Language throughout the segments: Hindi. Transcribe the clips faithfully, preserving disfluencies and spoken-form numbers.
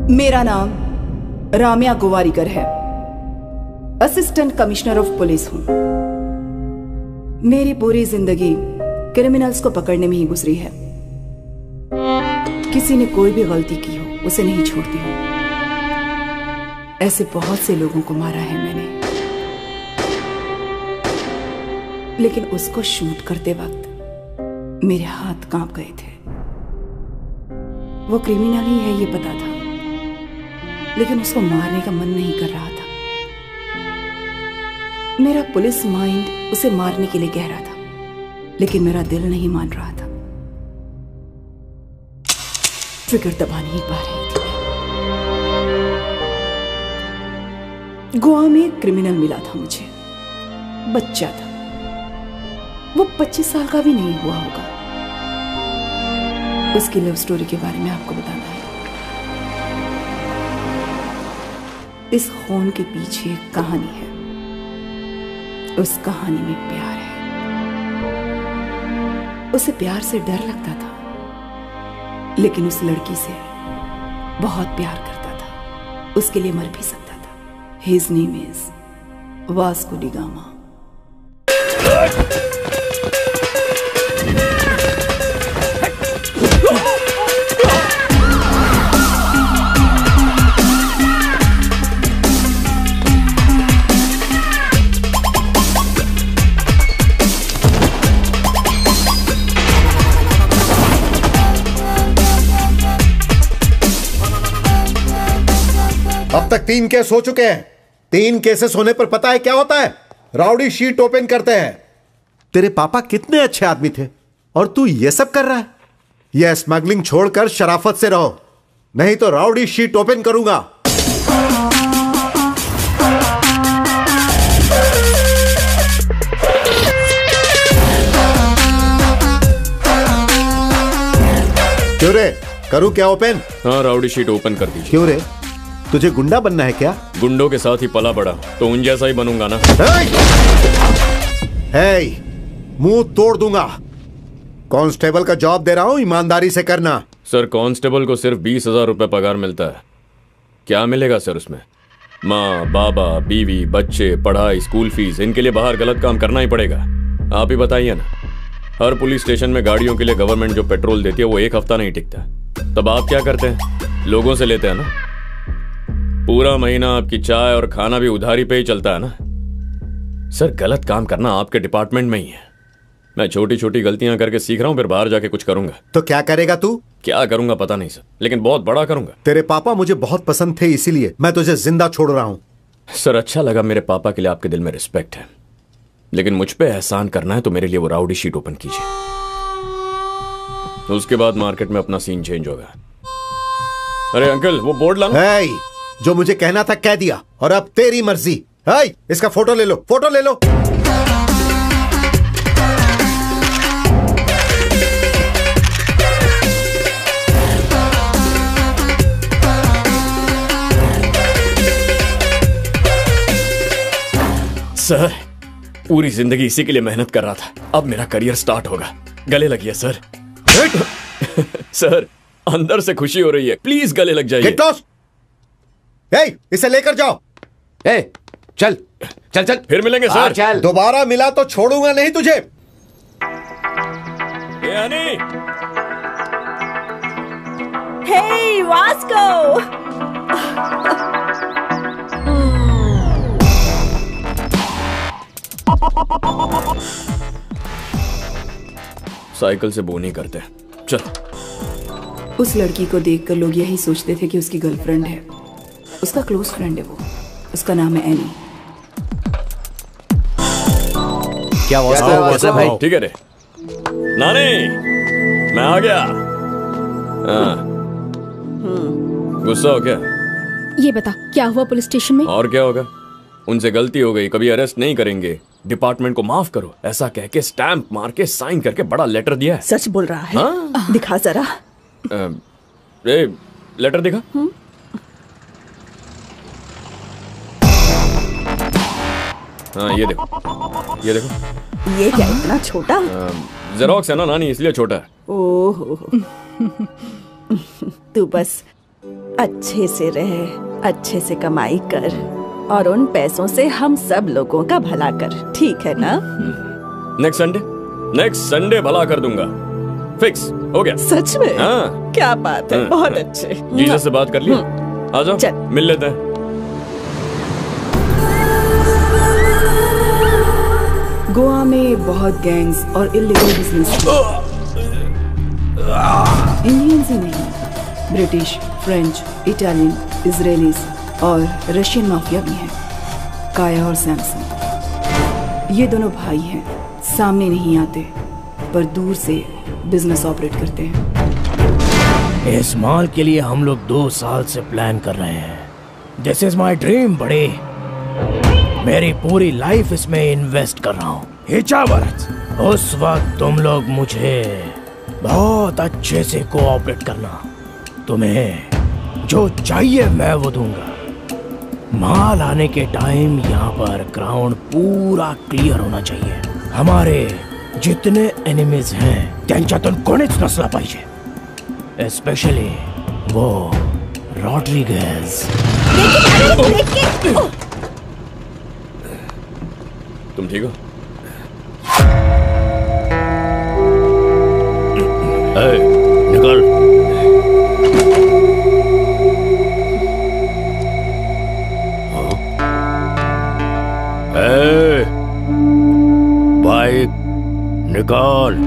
मेरा नाम राम्या गोवारीकर है। असिस्टेंट कमिश्नर ऑफ पुलिस हूं। मेरी पूरी जिंदगी क्रिमिनल्स को पकड़ने में ही गुजरी है। किसी ने कोई भी गलती की हो उसे नहीं छोड़ती हूं। ऐसे बहुत से लोगों को मारा है मैंने, लेकिन उसको शूट करते वक्त मेरे हाथ कांप गए थे। वो क्रिमिनल ही है ये पता था, लेकिन उसको मारने का मन नहीं कर रहा था। मेरा पुलिस माइंड उसे मारने के लिए कह रहा था, लेकिन मेरा दिल नहीं मान रहा था। ट्रिगर दबा नहीं पा रही थी। गोवा में एक क्रिमिनल मिला था मुझे, बच्चा था। वो पच्चीस साल का भी नहीं हुआ होगा। उसकी लव स्टोरी के बारे में आपको बताना है। इस खून के पीछे एक कहानी है। उस कहानी में प्यार है। उसे प्यार से डर लगता था, लेकिन उस लड़की से बहुत प्यार करता था। उसके लिए मर भी सकता था। His name is Vasco da Gama. अब तक तीन केस हो चुके हैं। तीन केसेस होने पर पता है क्या होता है? राउडी शीट ओपन करते हैं। तेरे पापा कितने अच्छे आदमी थे और तू ये सब कर रहा है। यह स्मगलिंग छोड़कर शराफत से रहो, नहीं तो राउडी शीट ओपन करूंगा। क्यों रे, करूं क्या ओपन? हाँ, राउडी शीट ओपन कर दीजिए। क्यों रे, तुझे गुंडा बनना है क्या? गुंडों के साथ ही पला बड़ा तो उन जैसा ही बनूंगा ना। हे, मुंह तोड़ दूंगा। कांस्टेबल का जॉब दे रहा हूं, ईमानदारी से करना। सर, कांस्टेबल को सिर्फ बीस हजार रुपए पगार मिलता है। क्या मिलेगा सर उसमें? माँ, बाबा, बीवी, बच्चे, पढ़ाई, स्कूल फीस, इनके लिए बाहर गलत काम करना ही पड़ेगा। आप ही बताइए ना। हर पुलिस स्टेशन में गाड़ियों के लिए गवर्नमेंट जो पेट्रोल देती है वो एक हफ्ता नहीं टिकता। तब आप क्या करते हैं? लोगों से लेते हैं ना। पूरा महीना आपकी चाय और खाना भी उधारी पे ही चलता है ना। सर, गलत काम करना आपके डिपार्टमेंट में ही है। मैं छोटी छोटी गलतियां करके सीख रहा हूं, फिर बाहर जाके कुछ करूंगा। तो क्या करेगा तू? क्या करूंगा पता नहीं सर, लेकिन बहुत बड़ा करूंगा। तेरे पापा मुझे बहुत पसंद थे, इसीलिए मैं तुझे जिंदा छोड़ रहा हूं। सर, अच्छा लगा मेरे पापा के लिए आपके दिल में रिस्पेक्ट है, लेकिन मुझ पे एहसान करना है तो मेरे लिए वो राउडी शीट ओपन कीजिए। उसके बाद मार्केट में अपना सीन चेंज होगा। अरे अंकल, वो बोर्ड लाना। hey, जो मुझे कहना था कह दिया, और अब तेरी मर्जी। hey, इसका फोटो ले लो, फोटो ले लो। सर, पूरी जिंदगी इसी के लिए मेहनत कर रहा था। अब मेरा करियर स्टार्ट होगा। गले लगिए सर। सर, अंदर से खुशी हो रही है, प्लीज गले लग जाइए। Get lost. Hey, इसे लेकर जाओ। hey, चल चल चल, फिर मिलेंगे सर। चल। दोबारा मिला तो छोड़ूंगा नहीं तुझे। ए अनी। Hey, Vasco. साइकिल से बोनी करते। चल। उस लड़की को देखकर लोग यही सोचते थे कि उसकी गर्लफ्रेंड है। उसका क्लोज फ्रेंड है वो। उसका नाम है एनी। क्या वास्को भाई? ठीक है रे नानी, मैं आ गया। हाँ। गुस्सा हो क्या? ये बता, क्या हुआ पुलिस स्टेशन में? और क्या होगा, उनसे गलती हो गई, कभी अरेस्ट नहीं करेंगे, डिपार्टमेंट को माफ करो, ऐसा कह के स्टैंप मार के साइन करके बड़ा लेटर दिया है। सच बोल रहा है? हाँ? दिखा जरा। ए, लेटर दिखा। हाँ, ये देखो, ये देखो। ये क्या इतना छोटा? जेरोक्स है ना नानी, इसलिए छोटा है। ओह, तू बस अच्छे से रहे, अच्छे से कमाई कर और उन पैसों से हम सब लोगों का भला कर, ठीक है ना? नेक्स्ट संडे नेक्स्ट संडे भला कर दूंगा, फिक्स हो गया। सच में? हाँ। क्या बात है, बहुत अच्छे। जीसस से बात कर लिया, आ जाओ चल। मिल लेते हैं। गोवा में बहुत गैंग्स और इलीगल बिजनेस इंडियंस ही नहीं, ब्रिटिश, फ्रेंच, इटालियन, इजरायलीज और रशियन माफिया भी हैं। काया और सैमसन ये दोनों भाई हैं, सामने नहीं आते पर दूर से बिजनेस ऑपरेट करते हैं। इस माल के लिए हम लोग दो साल से प्लान कर रहे हैं। दिस इज माई ड्रीम बड़े, मेरी पूरी लाइफ इसमें इन्वेस्ट कर रहा हूँ। हिचावत, उस वक्त तुम लोग मुझे बहुत अच्छे से कोऑपरेट करना, तुम्हें जो चाहिए मैं वो दूंगा। माल आने के टाइम यहाँ पर ग्राउंड पूरा क्लियर होना चाहिए। हमारे जितने एनिमीज हैं त्यांच्यातून कोणीच नसला पाहिजे, स्पेशली वो रॉड्रिगेज। तुम ठीक हो? ए, निकल। ए, बाइक निकाल।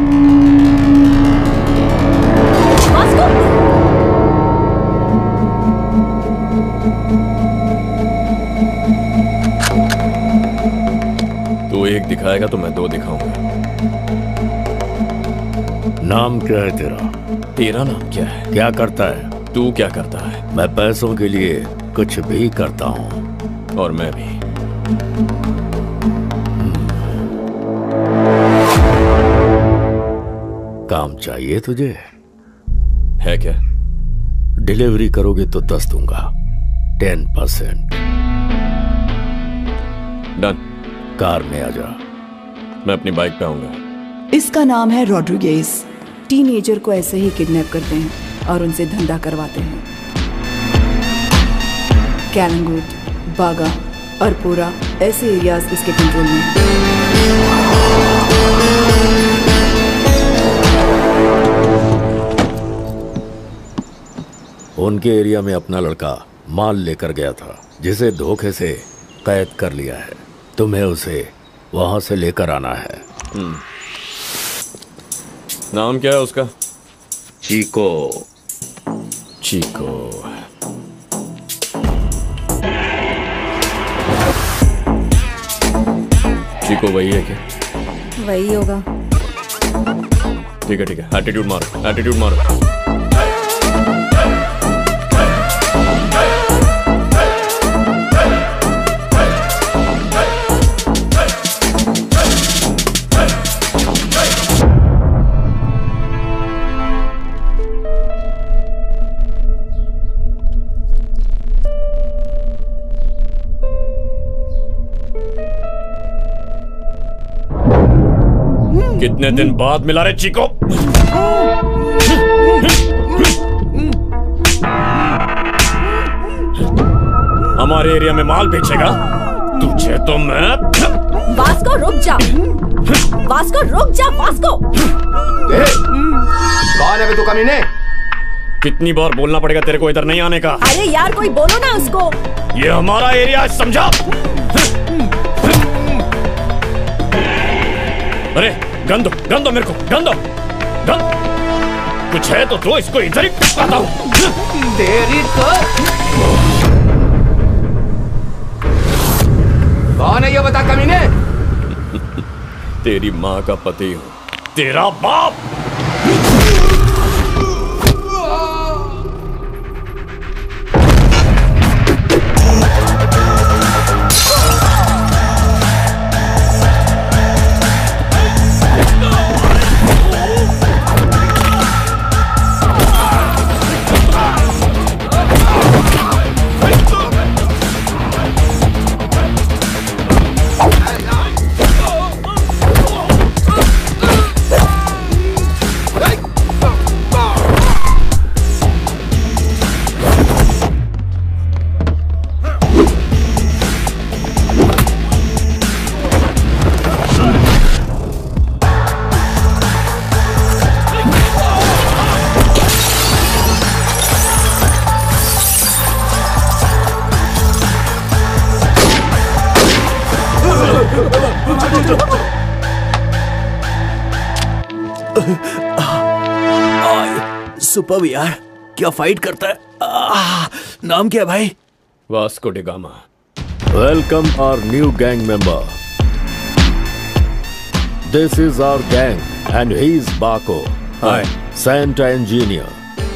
तू एक दिखाएगा तो मैं दो दिखाऊंगा। नाम क्या है तेरा? तेरा नाम क्या है? क्या करता है? तू क्या करता है? मैं पैसों के लिए कुछ भी करता हूँ। और मैं भी। काम चाहिए तुझे? है क्या? डिलीवरी करोगे तो दस दूंगा, टेन परसेंट। डन। कार में आ जा। मैं अपनी बाइक पे आऊंगा। इसका नाम है रॉड्रिगेज। टीनेजर को ऐसे ही किडनैप करते हैं और उनसे धंधा करवाते हैं। कैलंगुट, बागा और पूरा ऐसे एरियाज इसके कंट्रोल में हैं। उनके एरिया में अपना लड़का माल लेकर गया था, जिसे धोखे से कैद कर लिया है। तुम्हें उसे वहां से लेकर आना है। नाम क्या है उसका? चीको। चीको। चीको वही है क्या? वही होगा। ठीक है ठीक है, एटीट्यूड मारो, एटीट्यूड मारो। कितने दिन बाद मिला रे चीको? हमारे एरिया में माल बेचेगा? तुझे तो मैं। वास्को रुक जा, वास्को रुक जा, वास्को। कौन है बे तू कमीने? कितनी बार बोलना पड़ेगा तेरे को इधर नहीं आने का? अरे यार कोई बोलो ना उसको। ये हमारा एरिया, समझा? अरे गन दो, गन दो मेरे को, गन दो, गन। कुछ है तो दो, इसको इधर ही आता हूं। तेरी तो। कौन है ये बता कमीने? तेरी माँ का पति हूं, तेरा बाप। सुपर यार, क्या फाइट करता है। आ, नाम क्या है भाई? Vasco da Gama. Welcome our new gang member. This is our gang and he's Baco. Hi. Santa Engineer.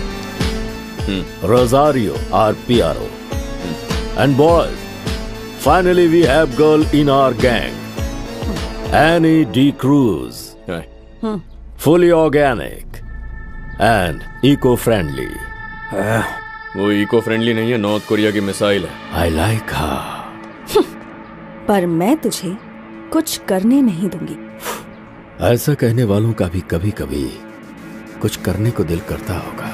Rosario, our P R O. And boys, finally we have girl in our gang. Annie D. Cruz. Hi. Fully organic and eco-friendly. वो इको फ्रेंडली नहीं है, नॉर्थ कोरिया की मिसाइल है। I like her. पर मैं तुझे कुछ करने नहीं दूंगी। ऐसा कहने वालों का भी कभी कभी कुछ करने को दिल करता होगा।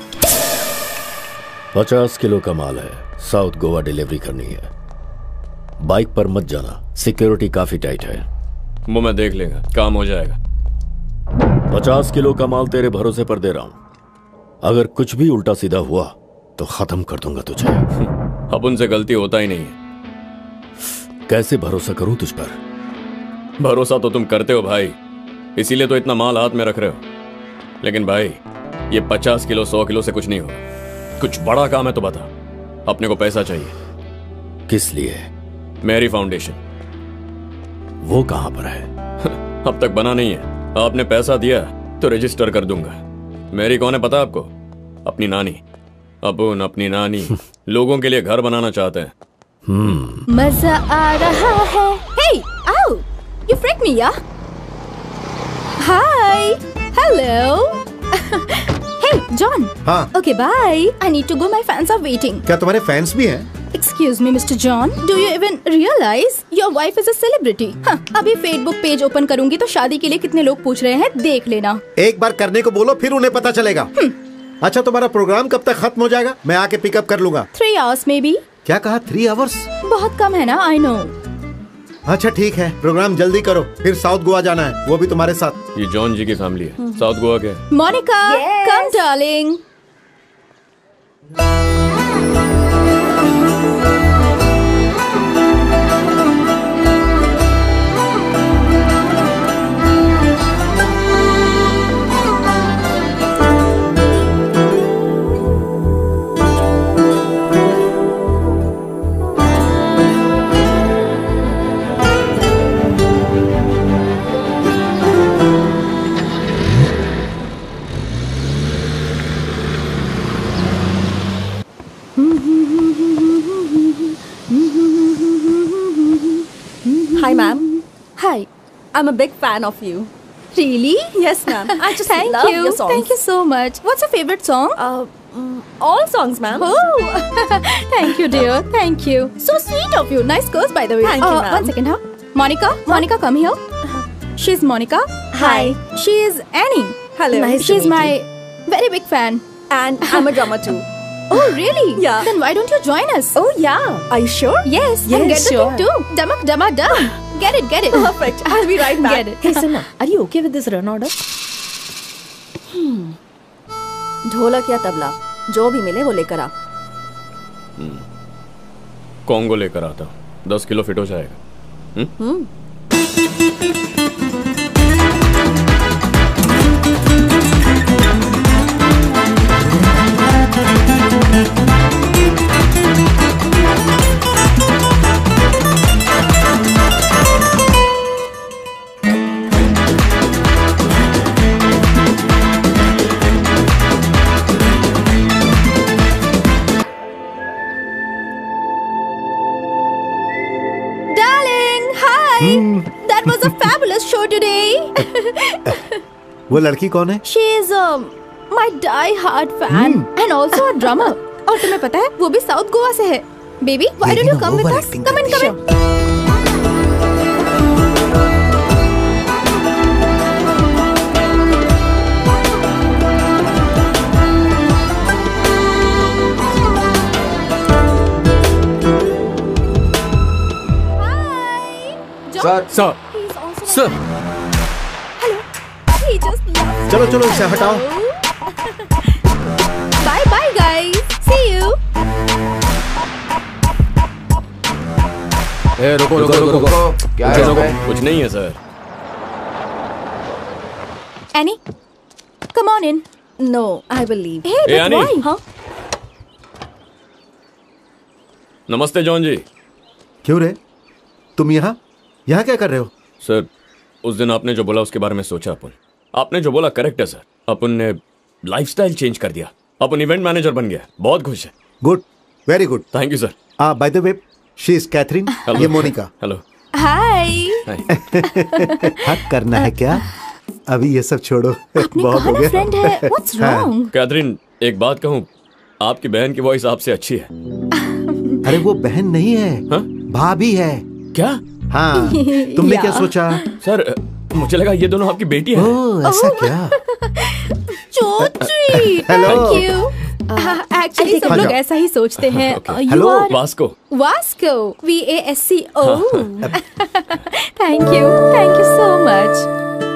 पचास किलो का माल है, साउथ गोवा डिलीवरी करनी है। बाइक पर मत जाना, सिक्योरिटी काफी टाइट है। वो मैं देख लेगा, काम हो जाएगा। पचास किलो का माल तेरे भरोसे पर दे रहा हूं। अगर कुछ भी उल्टा सीधा हुआ तो खत्म कर दूंगा तुझे। अब उनसे गलती होता ही नहीं है। कैसे भरोसा करूं तुझ पर? भरोसा तो तुम करते हो भाई, इसीलिए तो इतना माल हाथ में रख रहे हो। लेकिन भाई, ये पचास किलो सौ किलो से कुछ नहीं होगा। कुछ बड़ा काम है तो बता। अपने को पैसा चाहिए। किस लिए? मेरी फाउंडेशन। वो कहां पर है? अब तक बना नहीं है। आपने पैसा दिया तो रजिस्टर कर दूंगा। मेरी कौन है पता आपको? अपनी नानी। अपन अपनी नानी लोगों के लिए घर बनाना चाहते हैं। मजा आ रहा है। Hey, ow! You freaked me, yeah? Hi, hello. Hey, John. हाँ। Okay, bye. I need to go. My fans are waiting. क्या तुम्हारे फैंस भी हैं? Excuse me, Mister John. Do you even realize your wife is a celebrity? हाँ, अभी Facebook पेज ओपन करूंगी तो शादी के लिए कितने लोग पूछ रहे हैं, देख लेना। एक बार करने को बोलो, फिर उन्हें पता चलेगा। अच्छा, तुम्हारा प्रोग्राम कब तक खत्म हो जाएगा? मैं आके पिकअप कर लूंगा। Three hours maybe. क्या कहा? Three hours? बहुत कम है ना? I know. अच्छा ठीक है, प्रोग्राम जल्दी करो, फिर साउथ गोवा जाना है, वो भी तुम्हारे साथ। ये जॉन जी की फैमिली है। साउथ गोवा के। Monica, Yes. come darling. Hi, ma'am. Hi. I'm a big fan of you. Really? Yes, ma'am. I just Thank love you. your songs. Thank you so much. What's your favorite song? Uh, mm, all songs, ma'am. Oh, thank you, dear. Thank you. So sweet of you. Nice girls, by the way. Thank you, Uh, ma'am. One second, huh? Monica, Monica, come here. She's Monica. Hi. She is Annie. Hello. Nice to She's meet my very big fan. And I'm a drummer too. Oh, really? Yeah. Then why don't you join us? Oh, yeah. Are you sure? Yes. Yes, and get the sure. thing too. Damak, dama, dum. Get it, get it. Perfect. I'll be right back. Get it. Hey, Sana, are you okay with this run order? ढोलक या तबला, जो भी मिले वो लेकर आ। कॉन्गो लेकर आता हूँ। दस किलो फिट हो जाएगा। हम्म? Darling, hi. That was a fabulous show today. वो लड़की कौन है? She is um, my die-hard fan and also a drummer. और तुम्हें पता है वो भी साउथ गोवा से है। Baby, why don't you come with us? Come in, come in. Sir sir He's also sir Hello. He just loves चलो चलो इसे हटाओ। Bye bye guys. See you. ए रुको रुको रुको रुको क्या है इसमें? कुछ नहीं है sir. Annie, come on in. No I will leave. Hey, ए, but Annie. why? हाँ नमस्ते जॉन जी। क्यों रे, तुम यहाँ यहाँ क्या कर रहे हो? सर, उस दिन आपने जो बोला उसके बारे में सोचा अपन। आपने जो बोला करेक्ट है सर। अपन ने लाइफस्टाइल चेंज कर दिया। अपन इवेंट मैनेजर बन गया। बहुत खुश है। Good, very good. Thank you sir. Uh by the way, she is Catherine, ये मोनिका। हेलो। Hi. हक करना है क्या? अभी ये सब छोड़ो, आपने बहुत कहा हो ना गया। फ्रेंड है। What's wrong? कैथरीन, एक बात कहूँ, आपकी बहन की वॉइस आपसे अच्छी है। अरे वो बहन नहीं है, हाँ? भाभी है। क्या? हाँ, तुमने क्या सोचा? सर, मुझे लगा ये दोनों आपकी बेटी है। ओह, ऐसा क्या? So sweet. Hello. Thank you. Actually सब हाँ, लोग जाओ। ऐसा ही सोचते हैं। Okay. Uh, you Hello. are Vasco. Vasco. V A S C O. Thank you. Thank you so much.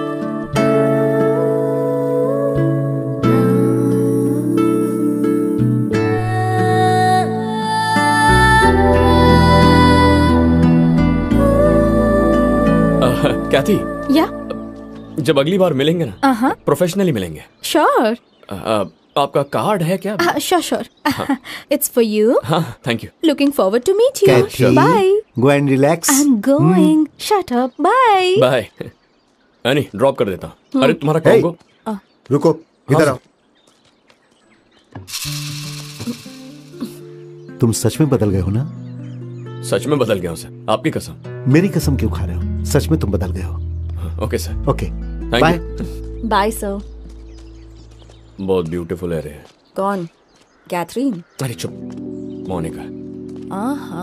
Cathy, Yeah. जब अगली बार मिलेंगे ना, Uh huh. प्रोफेशनली मिलेंगे। Sure. अ, अ, आपका कार्ड है क्या? Uh, sure, sure. It's for you. हाँ, thank you. Looking forward to meet you. Cathy, Bye. go and relax. I'm going. Shut up. Bye. Bye. Annie, drop कर देता हूँ। अरे तुम्हारा Hey. कॉम्बो। रुको, इधर हाँ, आओ। तुम सच में बदल गए हो ना? सच में बदल गया हूँ सर, आपकी कसम। मेरी कसम क्यों खा रहे हो? सच में तुम बदल गए हो। Okay sir. Okay, Thank bye. you. Bye sir. बहुत ब्यूटीफुल है रे। कौन? कैथरीन? अरे चुप, मोनिका। आहा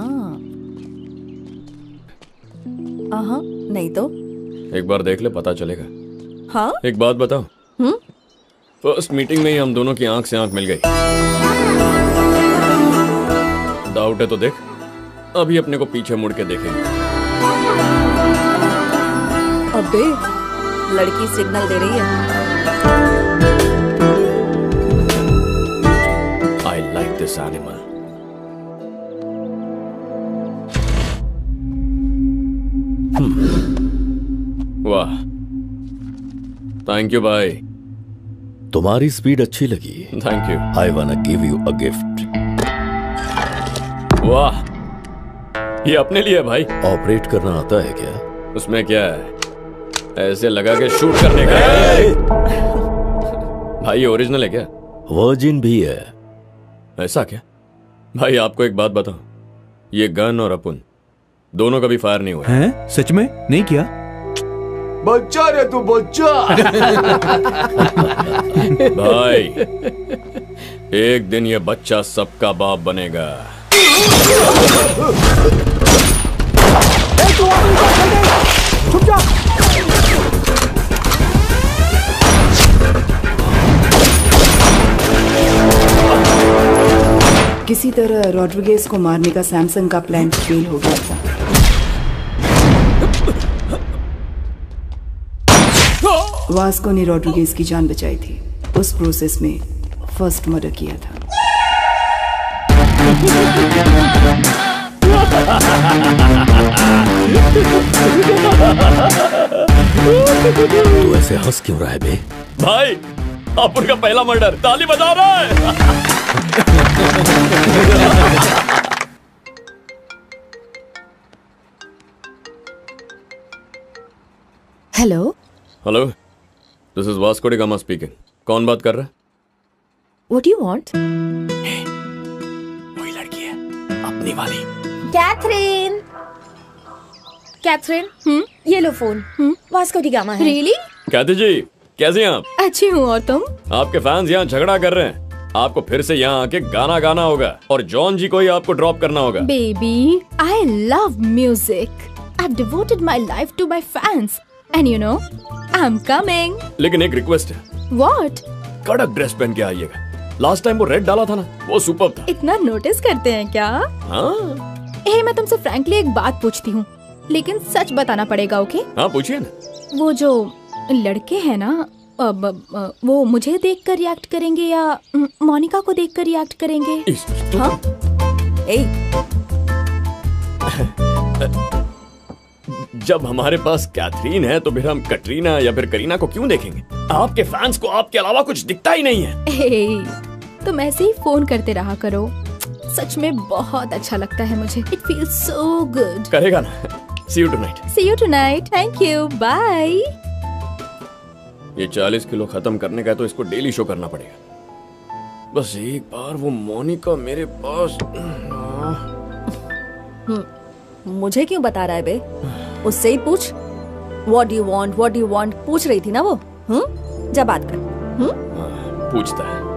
आहा नहीं तो। एक बार देख ले, पता चलेगा। हाँ एक बात बताओ। हम्म फर्स्ट मीटिंग में ही हम दोनों की आंख से आंख मिल गई। डाउट है तो देख, अभी अपने को पीछे मुड़ के देखेंगे। अबे लड़की सिग्नल दे रही है। I like this animal. वाह, थैंक यू भाई। तुम्हारी स्पीड अच्छी लगी। Thank you. I wanna give you a gift. वाह, ये अपने लिए है भाई। ऑपरेट करना आता है क्या? उसमें क्या है, ऐसे लगा के शूट करने का है। भाई ये ओरिजिनल है क्या? वर्जिन भी है। ऐसा क्या? भाई आपको एक बात बताओ, ये गन और अपन दोनों कभी फायर नहीं हुआ हैं? सच में नहीं किया? बच्चा रे तू बच्चा। भाई एक दिन ये बच्चा सबका बाप बनेगा। छुप जा। किसी तरह रॉड्रिगेज को मारने का सैमसंग का प्लान फेल हो गया था। वास्को ने रॉड्रिगेज की जान बचाई थी। उस प्रोसेस में फर्स्ट मर्डर किया था। तू ऐसे हंस क्यों रहा है बे? भाई अपन का पहला मर्डर, ताली बजा रहा है। Hello hello, this is Vasco da Gama speaking. कौन बात कर रहा है? What you want? वही लड़की है, अपनी वाली। कैथरीन कैथरीन हम्म ये लो फोन। हम्म वास्को डी गामा है। रियली? कहते जी, कैसे हैं आप? अच्छी हूँ, और तुम? आपके फैंस यहाँ झगड़ा कर रहे हैं। आपको फिर से यहाँ आके गाना गाना होगा और जॉन जी को ही आपको ड्रॉप करना होगा। Baby, I love music. I've devoted my life to my fans. And you know, I'm coming. लेकिन एक रिक्वेस्ट है। What? कड़क ड्रेस पहन के आइएगा। लास्ट टाइम वो रेड डाला था ना, वो सुपर्ब था। इतना नोटिस करते हैं क्या? हाँ ए, मैं तुमसे फ्रैंकली एक बात पूछती हूँ, लेकिन सच बताना पड़ेगा, ओके? हाँ पूछिए ना। वो जो लड़के हैं ना, अब अब, वो मुझे देखकर रिएक्ट करेंगे या म, मोनिका को देखकर रिएक्ट करेंगे? इस, तो, हाँ ए जब हमारे पास कैथरीन है तो फिर हम कटरीना या फिर करीना को क्यों देखेंगे? आपके फैंस को आपके अलावा कुछ दिखता ही नहीं है। hey, तुम ऐसे ही फोन करते रहा करो, सच में बहुत अच्छा लगता है मुझे। It feels so good. करेगा ना? See you tonight. See you tonight. Thank you. Bye. ये चालीस किलो खत्म करने का है तो इसको डेली शो करना पड़ेगा। बस एक बार वो मोनिका मेरे पास। मुझे क्यों बता रहा है बे? उससे ही पूछ। What do you want? What do you want? पूछ रही थी ना वो। हम्म? जा बात कर। हम्म? पूछता है।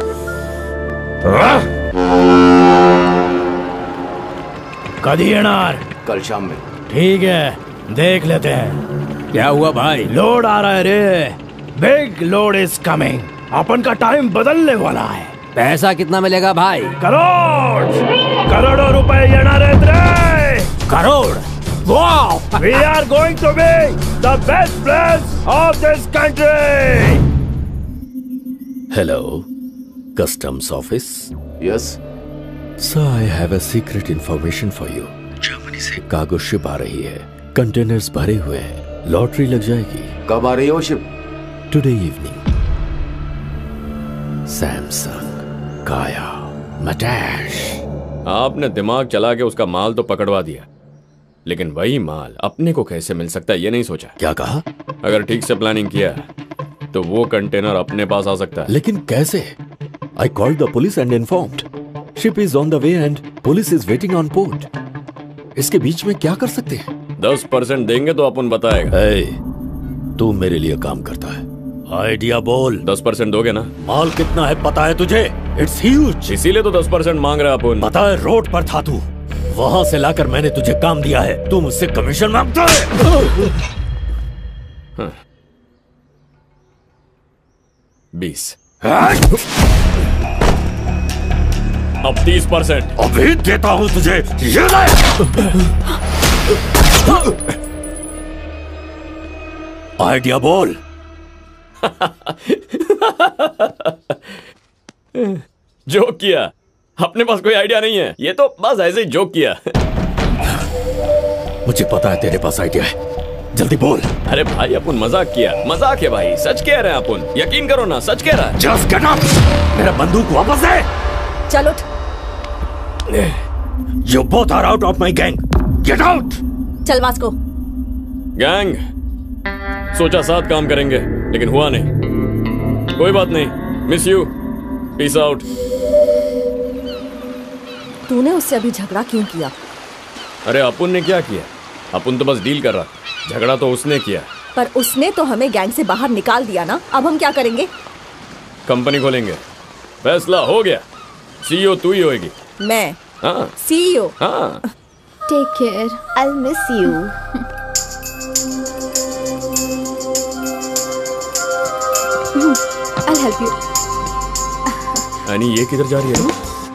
कभी येणार? कल शाम में। ठीक है, देख लेते हैं। क्या हुआ भाई? लोड आ रहा है रे। Big load is coming. अपन का टाइम बदलने वाला है। पैसा कितना मिलेगा भाई? करोड़ करोड़ों रुपए येणार रे। Crore? Wow! We are going to be the best place of this country. Hello, customs office. Yes. Sir, I have a secret information for you. Germany से कार्गो शिप आ रही है, कंटेनर्स भरे हुए हैं, लॉटरी लग जाएगी। कब आ रही है वो शिप? Today evening. सैमसंग, काया, मटैश। आपने दिमाग चला के उसका माल तो पकड़वा दिया, लेकिन वही माल अपने को कैसे मिल सकता है ये नहीं सोचा। क्या कहा? अगर ठीक से प्लानिंग किया तो वो कंटेनर अपने पास आ सकता है। लेकिन कैसे? I called the police and informed. Ship is on the way and police is waiting on port. इसके बीच में क्या कर सकते हैं? दस परसेंट देंगे तो अपन बताएगा। hey, तू मेरे लिए काम करता है, आइडिया बोल। दस परसेंट दोगे ना? माल कितना है पता है तुझे? It's huge. इसीलिए तो दस परसेंट मांग रहा है अपन। पता है रोड पर था तू, वहां से लाकर मैंने तुझे काम दिया है, तू मुझसे कमीशन मांगता है। हाँ। बीस। अब तीस परसेंट। अभी देता हूं तुझे, ये ले। आइडिया बोल। जोक किया, अपने पास कोई आइडिया नहीं है, ये तो बस ऐसे ही जोक किया। मुझे पता है तेरे पास आइडिया है, जल्दी बोल। अरे भाई अपन मजाक किया, मजाक है भाई, सच कह रहे हैं अपन, यकीन करो ना, सच कह रहा है। जस्ट गेट अप, मेरा बंदूक वापस दे। चल उठ। You both are out of my gang. Get out. चल वास्को। गैंग, सोचा साथ काम करेंगे, लेकिन हुआ नहीं। कोई बात नहीं, मिस यू, पीस आउट। तूने उससे अभी झगड़ा क्यों किया? अरे अपन ने क्या किया, अपन तो बस डील कर रहा, झगड़ा तो उसने किया। पर उसने तो हमें गैंग से बाहर निकाल दिया ना, अब हम क्या करेंगे? कंपनी खोलेंगे, फैसला हो गया, सीईओ तू ही होएगी। मैं? हाँ। सीईओ? हाँ। Take care. I'll miss you. I'll help you. यानी ये किधर जा रही है?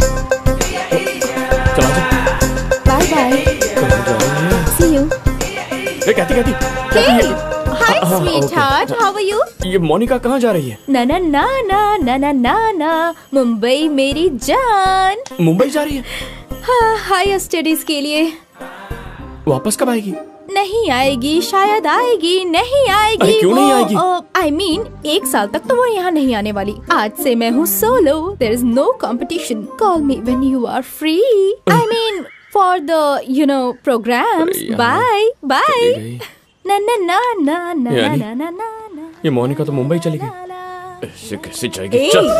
चला जा। Bye bye. See you. ए कहती कहती। Hey, hi sweetheart. How are you? ये मोनिका कहाँ जा रही है? ना ना ना ना ना ना ना ना मुंबई मेरी जान। मुंबई जा रही है? हाँ, हायर स्टडीज के लिए। वापस कब आएगी? नहीं आएगी, शायद आएगी, नहीं आएगी। अरे क्यों नहीं आएगी? आई मीन एक साल तक तो वो यहाँ नहीं आने वाली। आज से मैं हूँ solo, there is no competition. Call me when you are free. I mean for the you know programs. Bye bye. ना ना ना ना ना ना ना ना। ये मोनिका तो मुंबई चली गई, ऐसे कैसे जाएगी? चल।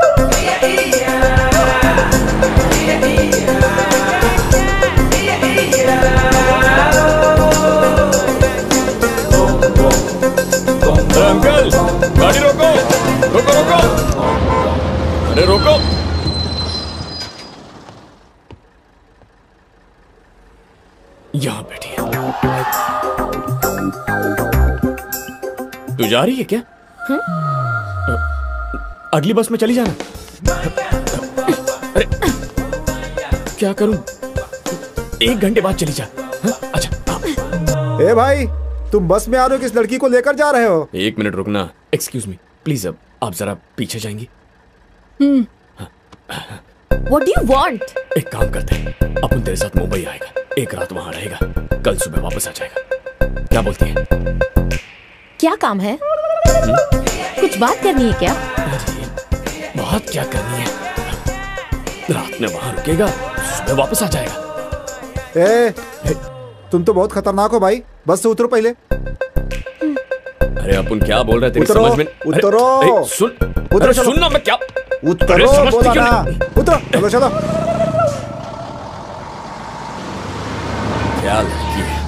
अंकल, गाड़ी रोको, रोको रोको, अरे रोको। यहाँ बैठी है। तू जा रही है क्या? हुँ? अगली बस में चली जाना। अरे क्या करूं? एक घंटे बाद चली जा। हाँ? अच्छा। ए भाई, तुम बस में आ रहे हो, किस लड़की को लेकर जा रहे हो? एक मिनट रुकना, एक्सक्यूज मी प्लीज। अब आप जरा पीछे जाएंगी? हम्म। What do you want? एक काम करते हैं, अपन तेरे साथ मुंबई आएगा, एक रात वहां रहेगा, कल सुबह वापस आ जाएगा। क्या बोलती है? क्या काम है? कुछ बात करनी है क्या? बात क्या करनी है? रात में वहां रुकेगा, सुबह वापस आ जाएगा। ए, ए, तुम तो बहुत खतरनाक हो भाई, बस से उतरो पहले। अरे अपन क्या बोल रहे थे? उतरो, समझ में उतरो, अरे, अरे, सुन उतरो, सुन ना मैं क्या उतरो, बोला ना, उतरो, चलो चलो। क्या लड़की है?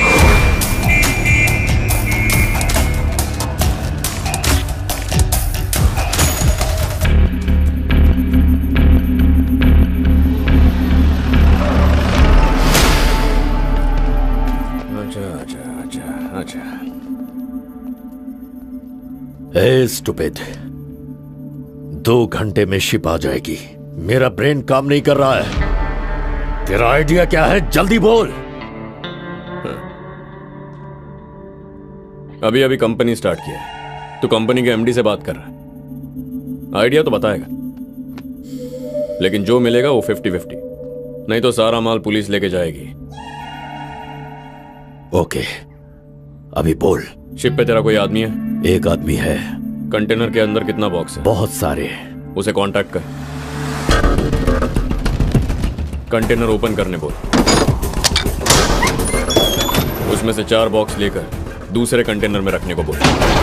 ए स्टूपिड, दो घंटे में शिप आ जाएगी। मेरा ब्रेन काम नहीं कर रहा है। तेरा आइडिया क्या है? जल्दी बोल। अभी अभी कंपनी स्टार्ट किया है, तो कंपनी के एमडी से बात कर रहा है। आइडिया तो बताएगा, लेकिन जो मिलेगा वो फिफ्टी फिफ्टी, नहीं तो सारा माल पुलिस लेके जाएगी। ओके, अभी बोल। शिप पे तेरा कोई आदमी है? एक आदमी है। कंटेनर के अंदर कितना बॉक्स है? बहुत सारे। उसे कांटेक्ट कर, कंटेनर ओपन करने बोल। उसमें से चार बॉक्स लेकर दूसरे कंटेनर में रखने को बोल,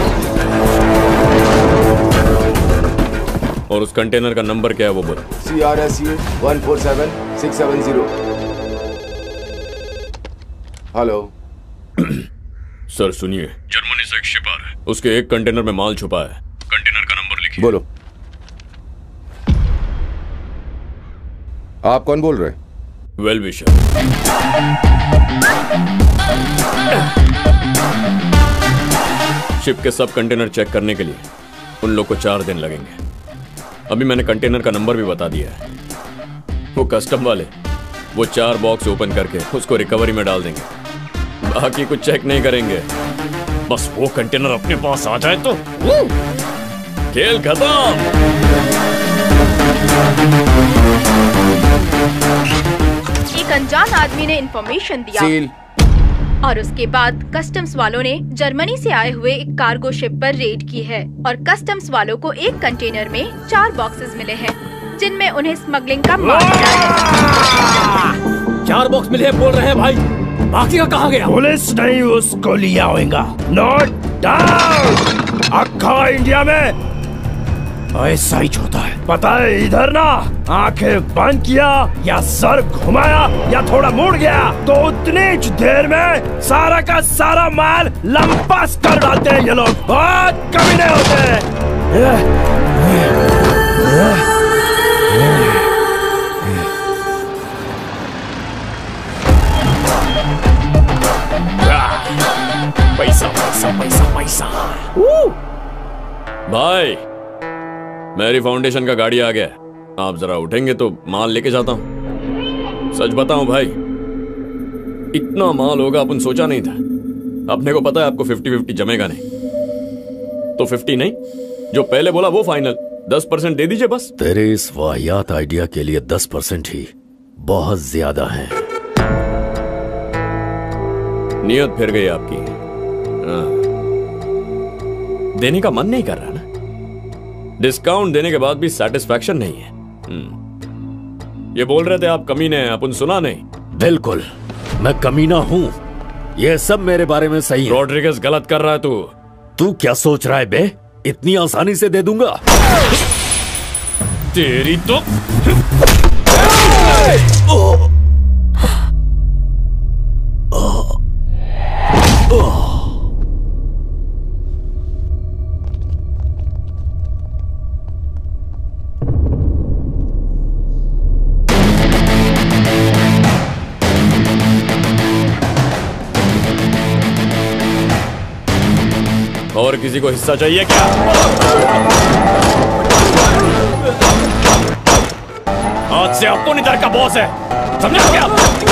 और उस कंटेनर का नंबर क्या है वो बोल। C R S U one four seven six seven zero. Hello sir सुनिए, जर्मनी से एक शिप आ रहा है, उसके एक कंटेनर में माल छुपा है। कंटेनर का नंबर लिखिए। बोलो। आप कौन बोल रहे हैं? Well wisher. शिप के सब कंटेनर चेक करने के लिए उन लोग को चार दिन लगेंगे। अभी मैंने कंटेनर का नंबर भी बता दिया है। वो कस्टम वाले वो चार बॉक्स ओपन करके उसको रिकवरी में डाल देंगे, बाकी कुछ चेक नहीं करेंगे। बस वो कंटेनर अपने पास आ जाए तो खेल खत्म। एक अनजान आदमी ने इंफॉर्मेशन दिया सील। और उसके बाद कस्टम्स वालों ने जर्मनी से आए हुए एक कार्गो शिप पर रेड की है, और कस्टम्स वालों को एक कंटेनर में चार बॉक्सेस मिले हैं, जिनमें उन्हें स्मगलिंग का माल मिला है। चार बॉक्स मिले बोल रहे हैं भाई, बाकी का कहाँ गया? पुलिस नहीं उसको लिया होगा। Note down. अक्खा इंडिया में ऐसा ही होता है, पता है? इधर ना आंखें बंद किया या सर घुमाया या थोड़ा मुड़ गया तो उतनी देर में सारा का सारा माल लंपास कर डालते हैं ये लोग। बहुत कमीने होते हैं। पैसा पैसा पैसा पैसा। भाई मेरी फाउंडेशन का गाड़ी आ गया, आप जरा उठेंगे तो माल लेके जाता हूं। सच बताऊं भाई, इतना माल होगा अपन सोचा नहीं था। अपने को पता है आपको फिफ्टी फिफ्टी जमेगा नहीं, तो फिफ्टी नहीं, जो पहले बोला वो फाइनल। दस परसेंट दे दीजिए बस। तेरे इस वाहियात आइडिया के लिए दस परसेंट ही बहुत ज्यादा है। नियत फिर गई आपकी। हाँ। देने का मन नहीं कर रहा ना, डिस्काउंट देने के बाद भी सेटिस्फैक्शन नहीं है। ये बोल रहे थे आप कमीने हैं, अपन सुना नहीं। बिल्कुल, मैं कमीना हूँ, ये सब मेरे बारे में सही है। रॉड्रिगेज गलत कर रहा है तू। तू क्या सोच रहा है बे? इतनी आसानी से दे दूंगा? तेरी तो और किसी को हिस्सा चाहिए क्या? आज से अपन इधर का बॉस है, समझा क्या?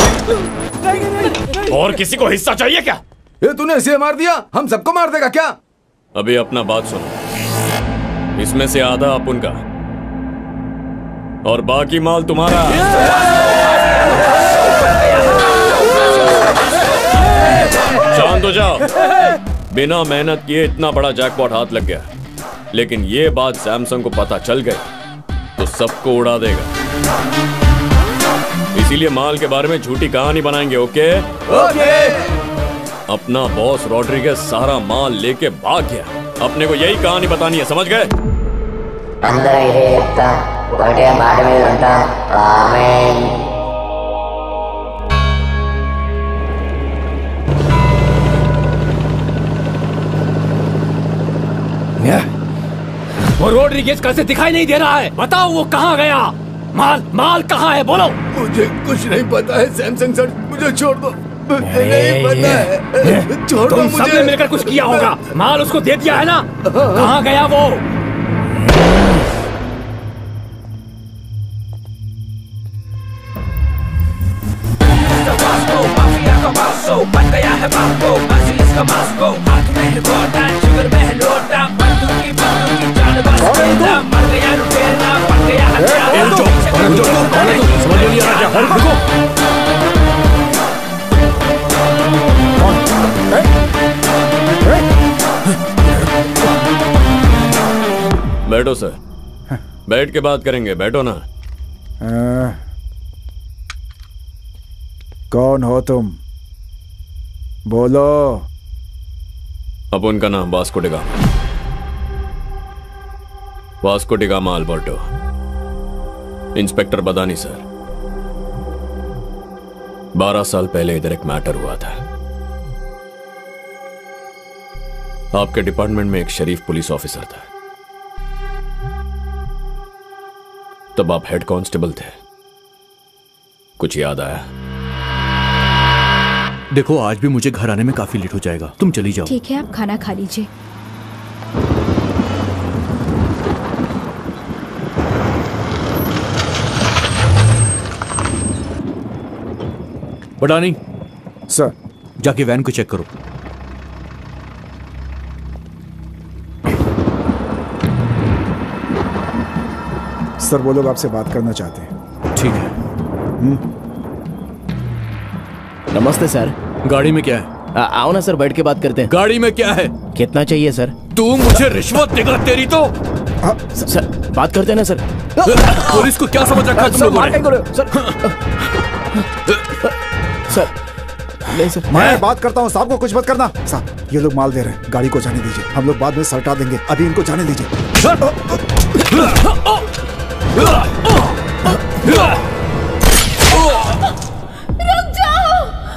और किसी को हिस्सा चाहिए क्या? ये तूने इसे मार दिया, हम सबको मार देगा क्या? अभी अपना बात सुनो, इसमें से आधा अपन का और बाकी माल तुम्हारा। शांत हो जाओ। बिना मेहनत किए इतना बड़ा जैकपॉट हाथ लग गया, लेकिन ये बात सैमसंग को पता चल गई तो सबको उड़ा देगा। इसीलिए माल के बारे में झूठी कहानी बनाएंगे। Okay okay. अपना बॉस रॉड्रिगेज सारा माल लेके भाग गया, अपने को यही कहानी बतानी है, समझ गए? అందరూ ఇదే చెప్తా, ఒకటే మాట మీద ఉంటా। ఆమేన్। वो रोड्रिगेज कल से दिखाई नहीं दे रहा है, बताओ वो कहाँ गया? माल माल कहाँ है, बोलो। मुझे कुछ नहीं पता है सैमसंग सर, मुझे छोड़ दो, नहीं पता है, छोड़ दो तुम मुझे। सबने मिलकर कुछ किया होगा, माल उसको दे दिया है ना? कहाँ गया वो? बन गया है मास्को, मासी इसका मास्को, हाथ में है गोटा, शुगर में है लोटा, बंदूक की बंदूक की जान बचा, मर गया रुपया, बन गया हथियार। रुको, रुको, रुको, समझ नहीं आ रहा, रुको। बैठो सर, बैठ के बात करेंगे, बैठो ना। आ, कौन हो तुम? बोलो। अब उनका नाम Vasco da Gama, Vasco da Gama Alberto, inspector Badani sir. बारह साल पहले इधर एक मैटर हुआ था। आपके डिपार्टमेंट में एक शरीफ पुलिस ऑफिसर था, तब आप हेड कांस्टेबल थे। कुछ याद आया? देखो, आज भी मुझे घर आने में काफी लेट हो जाएगा, तुम चली जाओ। ठीक है, आप खाना खा लीजिए। बडानी सर, जाके वैन को चेक करो। सर, वो लोग आपसे बात करना चाहते हैं। ठीक है। नमस्ते सर। गाड़ी में क्या है? आ, आओ ना सर, बैठ के बात करते हैं। गाड़ी में क्या है? कितना चाहिए सर? तू मुझे रिश्वत देगा तेरी तो। आ, सर बात करते हैं ना सर। पुलिस को क्या समझ रखा है तुम लोगों ने? सर सर नहीं सर, मैं बात करता हूँ, साहब को कुछ मत करना। साहब, ये लोग माल दे रहे हैं, गाड़ी को जाने दीजिए, हम लोग बाद में सलटा देंगे, अभी इनको जाने दीजिए। रुक जाओ।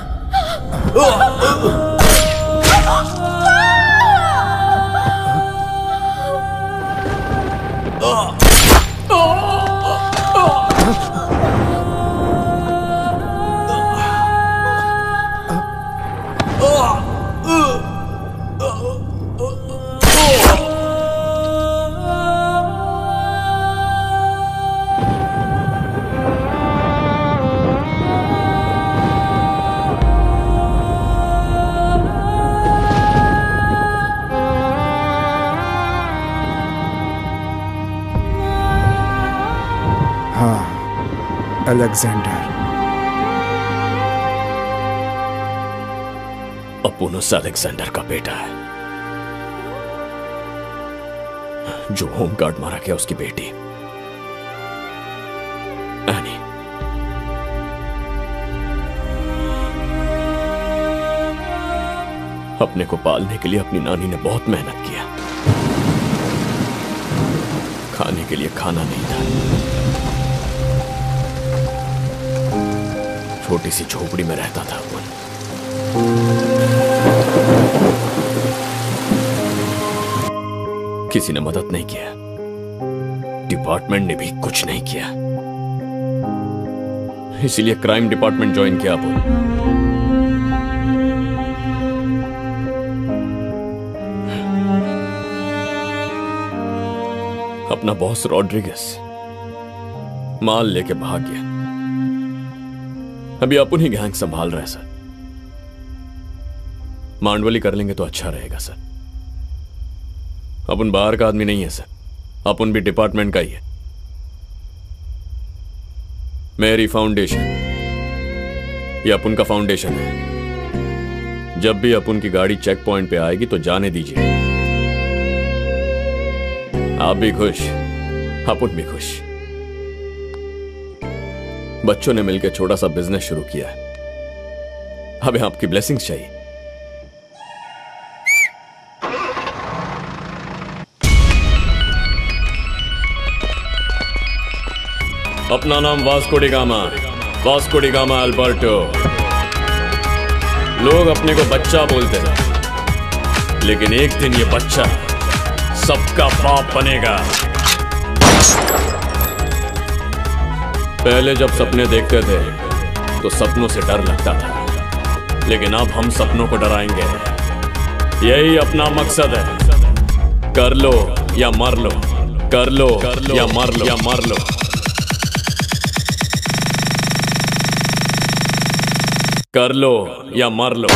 अलेक्जेंडर। अपोलोस अलेक्जेंडर का बेटा है, जो होमगार्ड मारा गया उसकी बेटी एनी। अपने को पालने के लिए अपनी नानी ने बहुत मेहनत किया, खाने के लिए खाना नहीं था, छोटी सी झोपड़ी में रहता था वो। किसी ने मदद नहीं किया, डिपार्टमेंट ने भी कुछ नहीं किया, इसीलिए क्राइम डिपार्टमेंट ज्वाइन किया अपन। अपना बॉस रॉड्रिगेज माल लेके भाग गया, अभी अपन ही गैंग संभाल रहे हैं सर। मांडवली कर लेंगे तो अच्छा रहेगा सर। अपन बाहर का आदमी नहीं है सर, अपन भी डिपार्टमेंट का ही है। मेरी फाउंडेशन ये अपन का फाउंडेशन है, जब भी अपुन की गाड़ी चेक पॉइंट पे आएगी तो जाने दीजिए। आप भी खुश, अपुन भी खुश। बच्चों ने मिलकर छोटा सा बिजनेस शुरू किया है, हमें आपकी ब्लेसिंग्स चाहिए। अपना नाम Vasco da Gama, Vasco da Gama Alberto. लोग अपने को बच्चा बोलते हैं, लेकिन एक दिन ये बच्चा सबका बाप बनेगा। पहले जब सपने देखते थे तो सपनों से डर लगता था, लेकिन अब हम सपनों को डराएंगे। यही अपना मकसद है। कर लो या मर लो, कर लो या मर लो, या मर लो। कर लो या मर लो।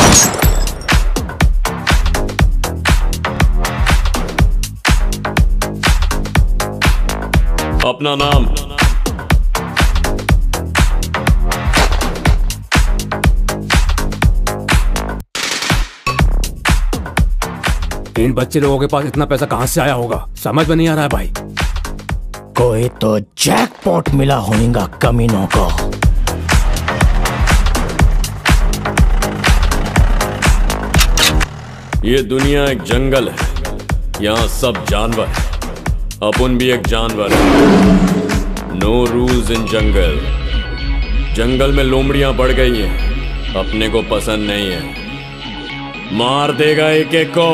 अपना नाम इन बच्चे लोगों के पास इतना पैसा कहां से आया होगा, समझ में नहीं आ रहा है भाई। कोई तो जैकपॉट मिला होगा कमीनों को। ये दुनिया एक जंगल है, यहाँ सब जानवर है। अपुन भी एक जानवर है। नो रूल्स इन जंगल। जंगल में लोमड़ियां बढ़ गई हैं, अपने को पसंद नहीं है। मार देगा एक एक को।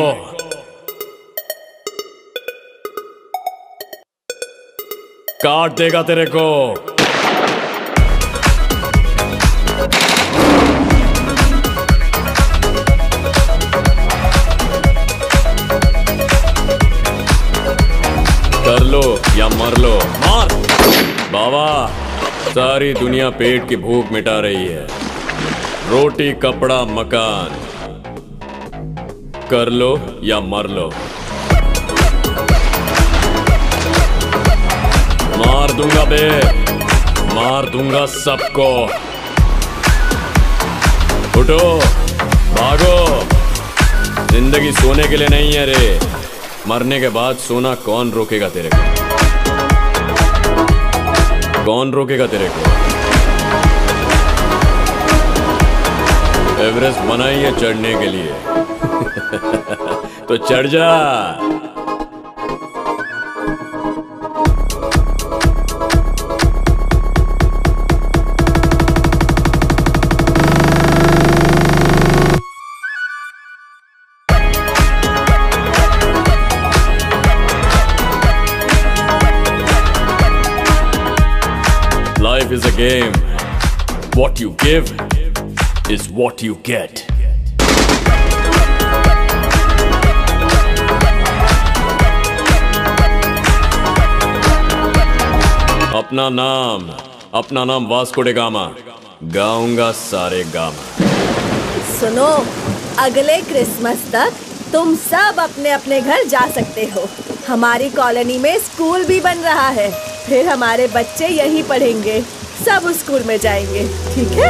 काट देगा तेरे को। कर लो या मर लो। मार बाबा। सारी दुनिया पेट की भूख मिटा रही है। रोटी कपड़ा मकान। कर लो या मर लो। मार दूंगा बे, मार दूंगा सबको। उठो भागो। जिंदगी सोने के लिए नहीं है रे। मरने के बाद सोना कौन रोकेगा तेरे को? कौन रोकेगा तेरे को? एवरेस्ट बना ही है चढ़ने के लिए। तो चढ़ जा। Life is a game. What you give is what you get. अपना नाम, अपना नाम वास्को डी गामा। गाऊंगा सारे गामा। सुनो, अगले क्रिसमस तक तुम सब अपने अपने घर जा सकते हो। हमारी कॉलोनी में स्कूल भी बन रहा है। फिर हमारे बच्चे यहीं पढ़ेंगे। सब उस स्कूल में जाएंगे, ठीक है?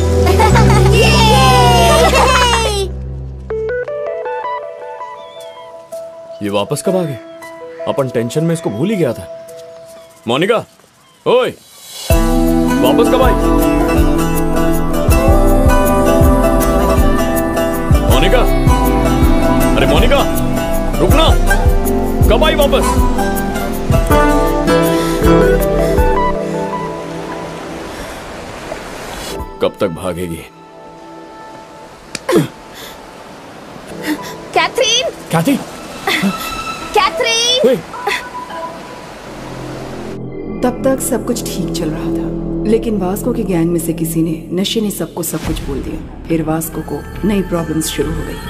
ये वापस कब आ गए? अपन टेंशन में इसको भूल ही गया था। मोनिका, ओए, वापस कब आई? मोनिका, अरे मोनिका, रुकना। कब आई वापस? कब तक भागेगी? कैथरीन! कैथी? कैथरीन! तब तक सब कुछ ठीक चल रहा था, लेकिन वास्को के गैंग में से किसी ने नशे ने सबको सब कुछ बोल दिया। फिर वास्को को नई प्रॉब्लम्स शुरू हो गई।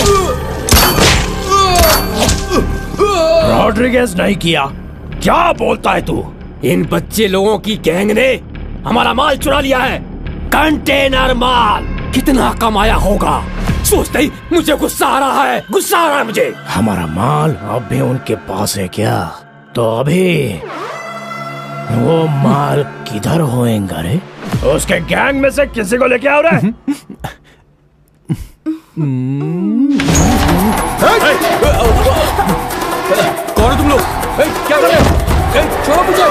रॉड्रिगेज नहीं किया। क्या बोलता है तू? इन बच्चे लोगों की गैंग ने हमारा माल चुरा लिया है। कंटेनर माल। कितना कमाया होगा सोचते ही मुझे गुस्सा आ रहा है, गुस्सा आ रहा है मुझे। हमारा माल अब भी उनके पास है क्या? तो अभी वो माल किधर होएगा रे? उसके गैंग में से किसी को लेके आओ रे। कौन हो तुम लोग? ए, क्या कर रहे हो? ए, छोड़ो मुझे।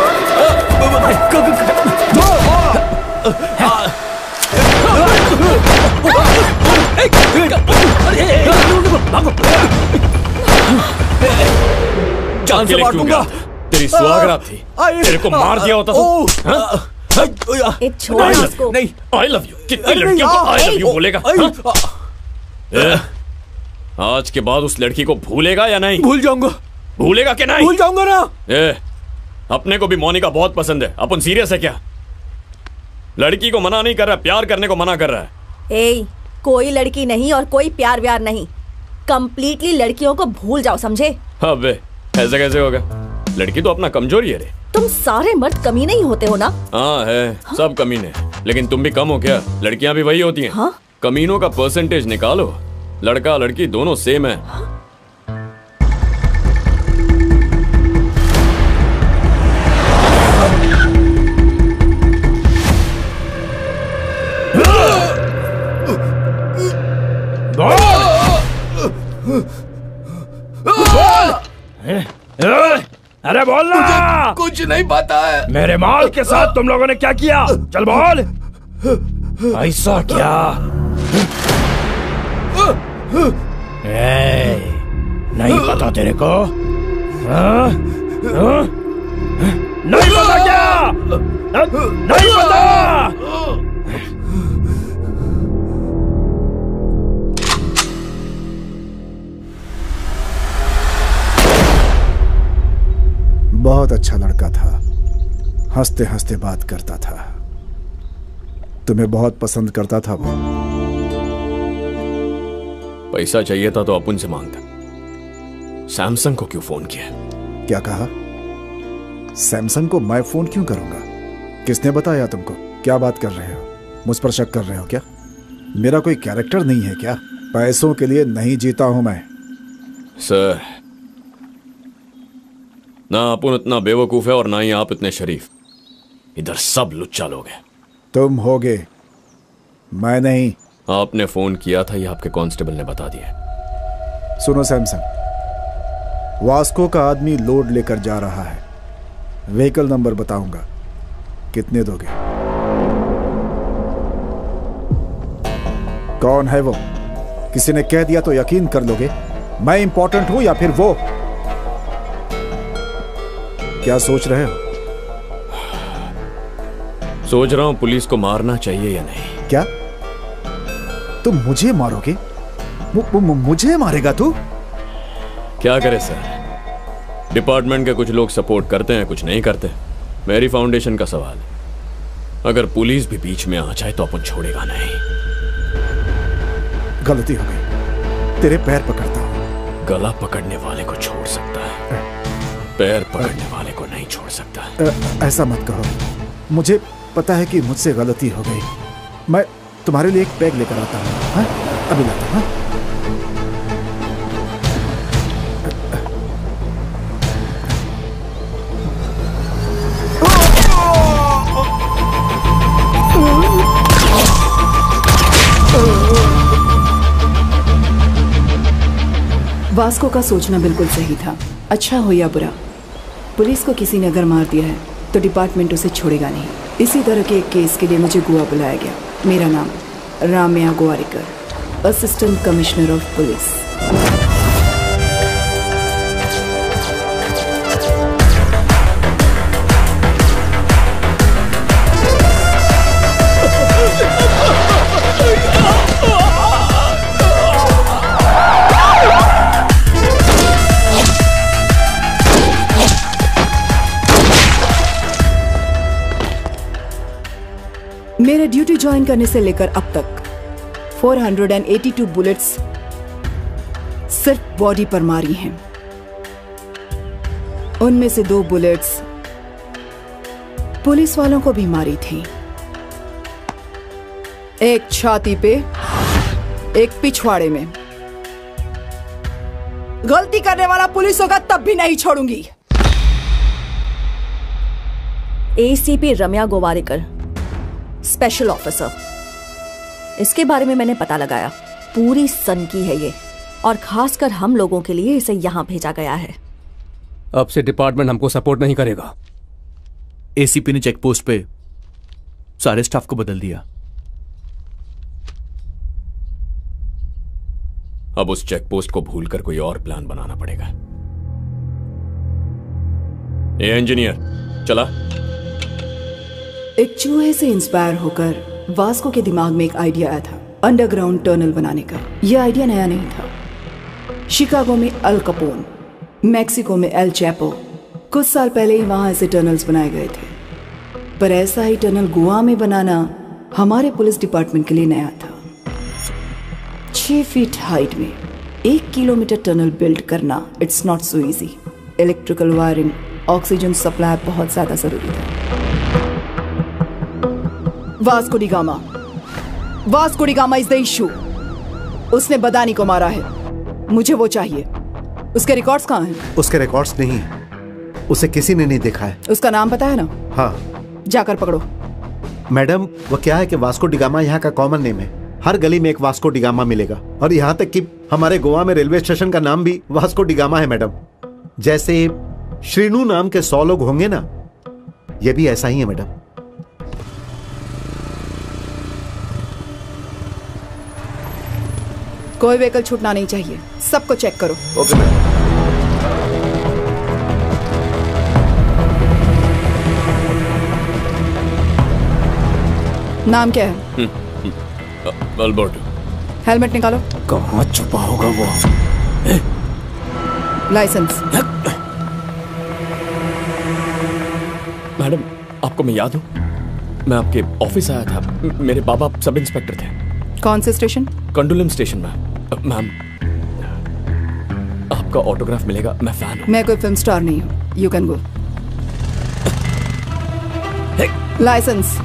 जान से मार दूंगा। तेरी सुहागरात थी, तेरे को मार दिया होता तो। ए, छोड़ो उसको। नहीं, आई लव यू। कितनी लड़कियों को आई लव यू बोलेगा? हाँ? आज के बाद उस लड़की को भूलेगा या नहीं? भूल जाऊंगा। भूलेगा कि नहीं? भूल जाऊंगा ना। ए, अपने को भी मोनिका बहुत पसंद है। अपन सीरियस है क्या? लड़की को मना नहीं कर रहा, प्यार करने को मना कर रहा है। ए, कोई लड़की नहीं और कोई प्यार व्यार नहीं। कंप्लीटली लड़कियों को भूल जाओ, समझे? अबे ऐसे कैसे होगा? लड़की तो अपना कमजोरी है रे। तुम सारे मर्द कमी नहीं होते हो ना? हाँ है, हाँ? सब कमीने, लेकिन तुम भी कम हो क्या? लड़कियां भी वही होती हैं। हाँ? कमीनों का परसेंटेज निकालो, लड़का लड़की दोनों सेम है। हाँ? अरे बोल ना। कुछ नहीं पता है। मेरे माल के साथ तुम लोगों ने क्या किया? चल बोल। ऐसा क्या? ए, नहीं पता तेरे को? हाँ? हाँ? नहीं पता क्या? नहीं पता? बहुत अच्छा लड़का था, हंसते हंसते बात करता था, तुम्हें बहुत पसंद करता था वो। पैसा चाहिए था तो अपन से मांगता। सैमसंग को क्यों फोन किया? क्या कहा? सैमसंग को मैं फोन क्यों करूंगा? किसने बताया तुमको? क्या बात कर रहे हो? मुझ पर शक कर रहे हो क्या? मेरा कोई कैरेक्टर नहीं है क्या? पैसों के लिए नहीं जीता हूं मैं। सर, ना अपन इतना बेवकूफ है और ना ही आप इतने शरीफ। इधर सब लुच्चा लोग हैं। तुम होगे, मैं नहीं। आपने फोन किया था, ये आपके कांस्टेबल ने बता दिया। सुनो सैमसंग, वास्को का आदमी लोड लेकर जा रहा है। व्हीकल नंबर बताऊंगा, कितने दोगे? कौन है वो? किसी ने कह दिया तो यकीन कर लोगे? मैं इंपॉर्टेंट हूं या फिर वो? क्या सोच रहे हो? सोच रहा हूं पुलिस को मारना चाहिए या नहीं। क्या तुम मुझे मारोगे? मु, मु, मुझे मारेगा तू? क्या करे सर, डिपार्टमेंट के कुछ लोग सपोर्ट करते हैं, कुछ नहीं करते। मेरी फाउंडेशन का सवाल, अगर पुलिस भी बीच में आ जाए तो अपन छोड़ेगा नहीं। गलती हो गई, तेरे पैर पकड़ता हूं। गला पकड़ने वाले को छोड़ सकता है, पैर पकड़ने वाले को नहीं छोड़ सकता। आ, ऐसा मत कहो, मुझे पता है कि मुझसे गलती हो गई। मैं तुम्हारे लिए एक पैग लेकर आता हूँ। हाँ? अभी लाता हूँ। वास्को का सोचना बिल्कुल सही था। अच्छा हो या बुरा, पुलिस को किसी ने अगर मार दिया है तो डिपार्टमेंट उसे छोड़ेगा नहीं। इसी तरह के एक केस के लिए मुझे गोवा बुलाया गया। मेरा नाम Ramya Gowariker, assistant commissioner of police. मेरे ड्यूटी ज्वाइन करने से लेकर अब तक चार सौ बयासी बुलेट्स सिर्फ बॉडी पर मारी हैं। उनमें से दो बुलेट्स पुलिस वालों को भी मारी थी, एक छाती पे, एक पिछवाड़े में। गलती करने वाला पुलिस होगा तब भी नहीं छोड़ूंगी। ACP Ramya Gowariker, special officer. इसके बारे में मैंने पता लगाया। पूरी सन की है ये, और खासकर हम लोगों के लिए इसे यहाँ भेजा गया है। अब से डिपार्टमेंट हमको सपोर्ट नहीं करेगा। एसीपी ने चेक पोस्ट पे सारे स्टाफ को बदल दिया। अब उस चेक पोस्ट को भूलकर कोई और प्लान बनाना पड़ेगा। ए इंजीनियर, चला। एक चूहे से इंस्पायर होकर वास्को के दिमाग में एक आइडिया आया था, अंडरग्राउंड टनल बनाने का। यह आइडिया नया नहीं था। शिकागो में अल कपोन, मैक्सिको में एल चैपो, कुछ साल पहले ही वहां ऐसे टनल्स बनाए गए थे। पर ऐसा ही टनल गोवा में बनाना हमारे पुलिस डिपार्टमेंट के लिए नया था। छह फीट हाइट में एक किलोमीटर टनल बिल्ड करना, it's not so easy. Electrical wiring, oxygen supply बहुत ज्यादा जरूरी था। Vasco da Gama, Vasco da Gama is the issue. उसने बदानी को मारा है, मुझे वो चाहिए। उसके रिकॉर्ड्स कहाँ हैं? उसके रिकॉर्ड्स नहीं है, उसे किसी ने नहीं देखा है। उसका नाम पता है ना? हाँ। जाकर पकड़ो। मैडम, वो क्या है कि वास्को डी गामा यहाँ का कॉमन नेम है। हर गली में एक वास्को डी गामा मिलेगा, और यहाँ तक कि हमारे गोवा में रेलवे स्टेशन का नाम भी वास्को डी गामा है मैडम। जैसे श्रीनू नाम के सौ लोग होंगे ना, ये भी ऐसा ही है मैडम। कोई व्हीकल छूटना नहीं चाहिए, सबको चेक करो। Okay ma'am. नाम क्या है? अल्बर्टो। हेलमेट निकालो। कहाँ छुपा होगा वो? लाइसेंस। मैडम, आपको मैं याद हूँ? मैं आपके ऑफिस आया था। मेरे बाबा सब इंस्पेक्टर थे। कौन से स्टेशन? कंडोलम स्टेशन में। मैम, आपका ऑटोग्राफ मिलेगा, मैं फैन हूँ। मैं कोई फिल्म स्टार नहीं हूँ, यू कैन गो। लाइसेंस।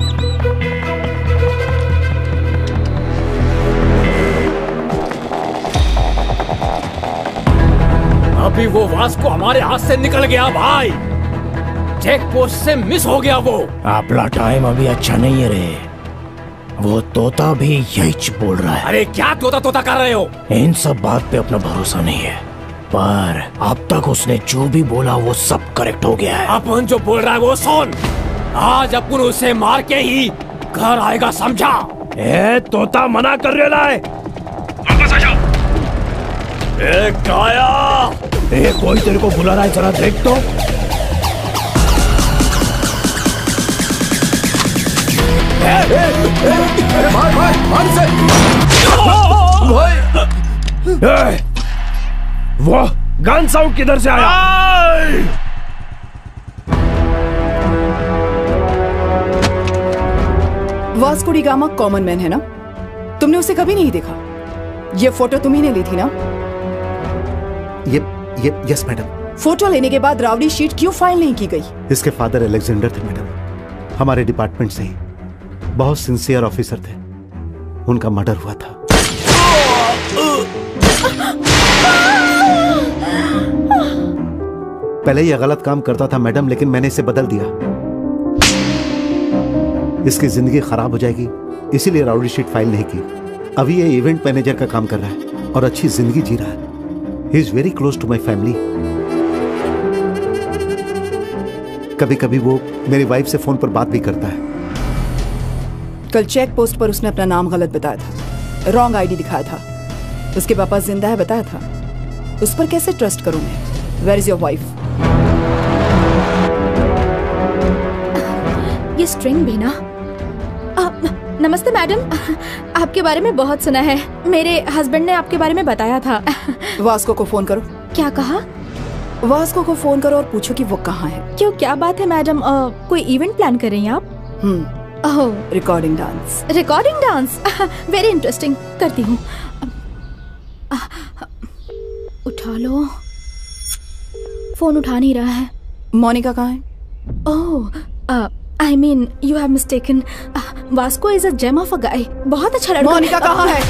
अभी वो वास्को हमारे हाथ से निकल गया भाई। चेक पोस्ट से मिस हो गया वो। आपला टाइम अभी अच्छा नहीं है रे। वो तोता भी यही बोल रहा है। अरे क्या तोता तोता कर रहे हो? इन सब बात पे अपना भरोसा नहीं है, पर अब तक उसने जो भी बोला वो सब करेक्ट हो गया है। अपन जो बोल रहा है वो सुन। आज अपन उसे मार के ही घर आएगा, समझा? ए तोता मना कर रहा है। वापस आ जाओ। ए काया, ए कोई तेरे को बुला रहा है, जरा देख तो। अरे भाई भाई भाई से भाई। ए, वो गन साउंड किधर से आया? Vasco da Gama common man है ना? तुमने उसे कभी नहीं देखा? ये फोटो तुम्ही ने ली थी ना? ये ये यस मैडम। फोटो लेने के बाद रावड़ी शीट क्यों फाइल नहीं की गई? इसके फादर अलेक्जेंडर थे मैडम, हमारे डिपार्टमेंट से ही बहुत सिंसियर ऑफिसर थे। उनका मर्डर हुआ था। पहले यह गलत काम करता था मैडम, लेकिन मैंने इसे बदल दिया। इसकी जिंदगी खराब हो जाएगी, इसीलिए राउडी शीट फाइल नहीं की। अभी ये इवेंट मैनेजर का काम कर रहा है और अच्छी जिंदगी जी रहा है। He is very close to my family. कभी कभी वो मेरी वाइफ से फोन पर बात भी करता है। कल चेक पोस्ट पर उसने अपना नाम गलत बताया था, रॉन्ग आईडी दिखाया था। उसके पापा जिंदा है बताया था। उस पर कैसे ट्रस्ट करूं मैं? Where is your wife? ये स्ट्रिंग भी ना। नमस्ते मैडम, आपके बारे में बहुत सुना है। मेरे हस्बैंड ने आपके बारे में बताया था। वास्को को फोन करो। क्या कहा? वास्को को फोन करो और पूछो कि वो कहाँ है। क्यों, क्या बात है मैडम? कोई इवेंट प्लान कर रही हैं आप? हम्म। Oh, recording dance. Recording dance, very interesting. करती हूँ। उठा लो। फोन उठा नहीं रहा है। मोनिका कहाँ है? Oh, I mean you have mistaken. Vasco is a gem of a guy. बहुत अच्छा लड़का। मोनिका कहाँ है?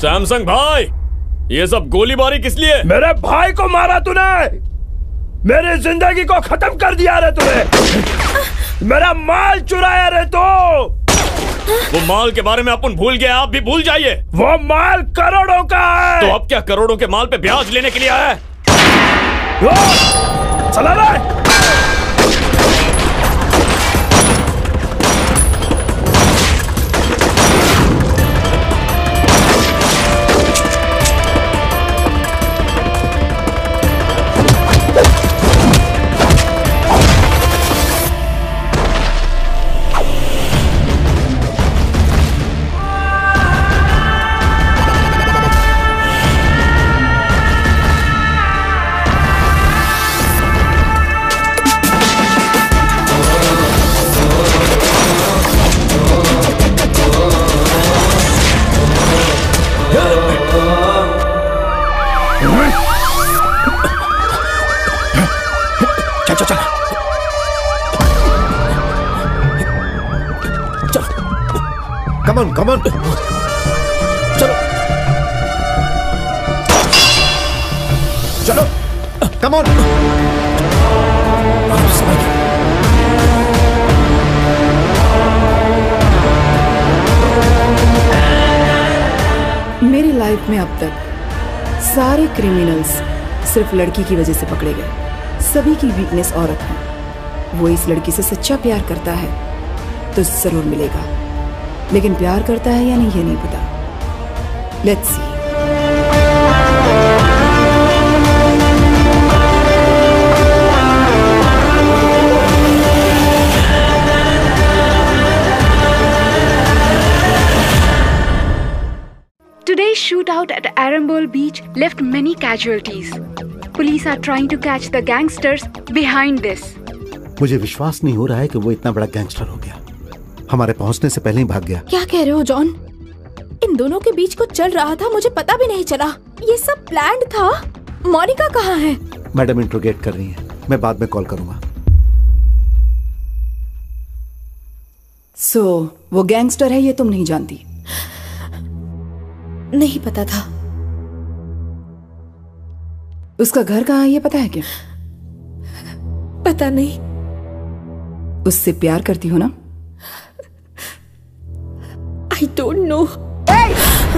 सैमसंग भाई, ये सब गोलीबारी किस लिए? मेरे भाई को मारा तूने, मेरी जिंदगी को खत्म कर दिया रे तूने, मेरा माल चुराया रे तो। वो माल के बारे में अपन भूल गए, आप भी भूल जाइए। वो माल करोड़ों का है। तो अब क्या करोड़ों के माल पे ब्याज लेने के लिए आया है? चला रे। चल चल चल कम ऑन कम ऑन चलो चलो कम ऑन। मेरी लाइफ में अब तक सारे क्रिमिनल्स सिर्फ लड़की की वजह से पकड़े गए। सभी की वीकनेस औरत है। वो इस लड़की से सच्चा प्यार करता है तो जरूर मिलेगा, लेकिन प्यार करता है या नहीं ये नहीं पता। Let's see. Today's shootout at Arambol Beach left many casualties. Police are trying to catch the gangsters behind this. मुझे विश्वास नहीं हो रहा है कि वो इतना बड़ा गैंगस्टर हो गया। हमारे पहुंचने से पहले ही भाग गया। क्या कह रहे हो जॉन? इन दोनों के बीच कुछ चल रहा था, मुझे पता भी नहीं चला। ये सब प्लान्ड था। मोनिका कहाँ है? मैडम इंट्रोगेट कर रही हैं, मैं बाद में कॉल करूंगा। सो so, वो गैंगस्टर है ये तुम नहीं जानती? नहीं पता था। उसका घर कहाँ है ये पता है क्या? पता नहीं। उससे प्यार करती हो ना? I don't know. hey!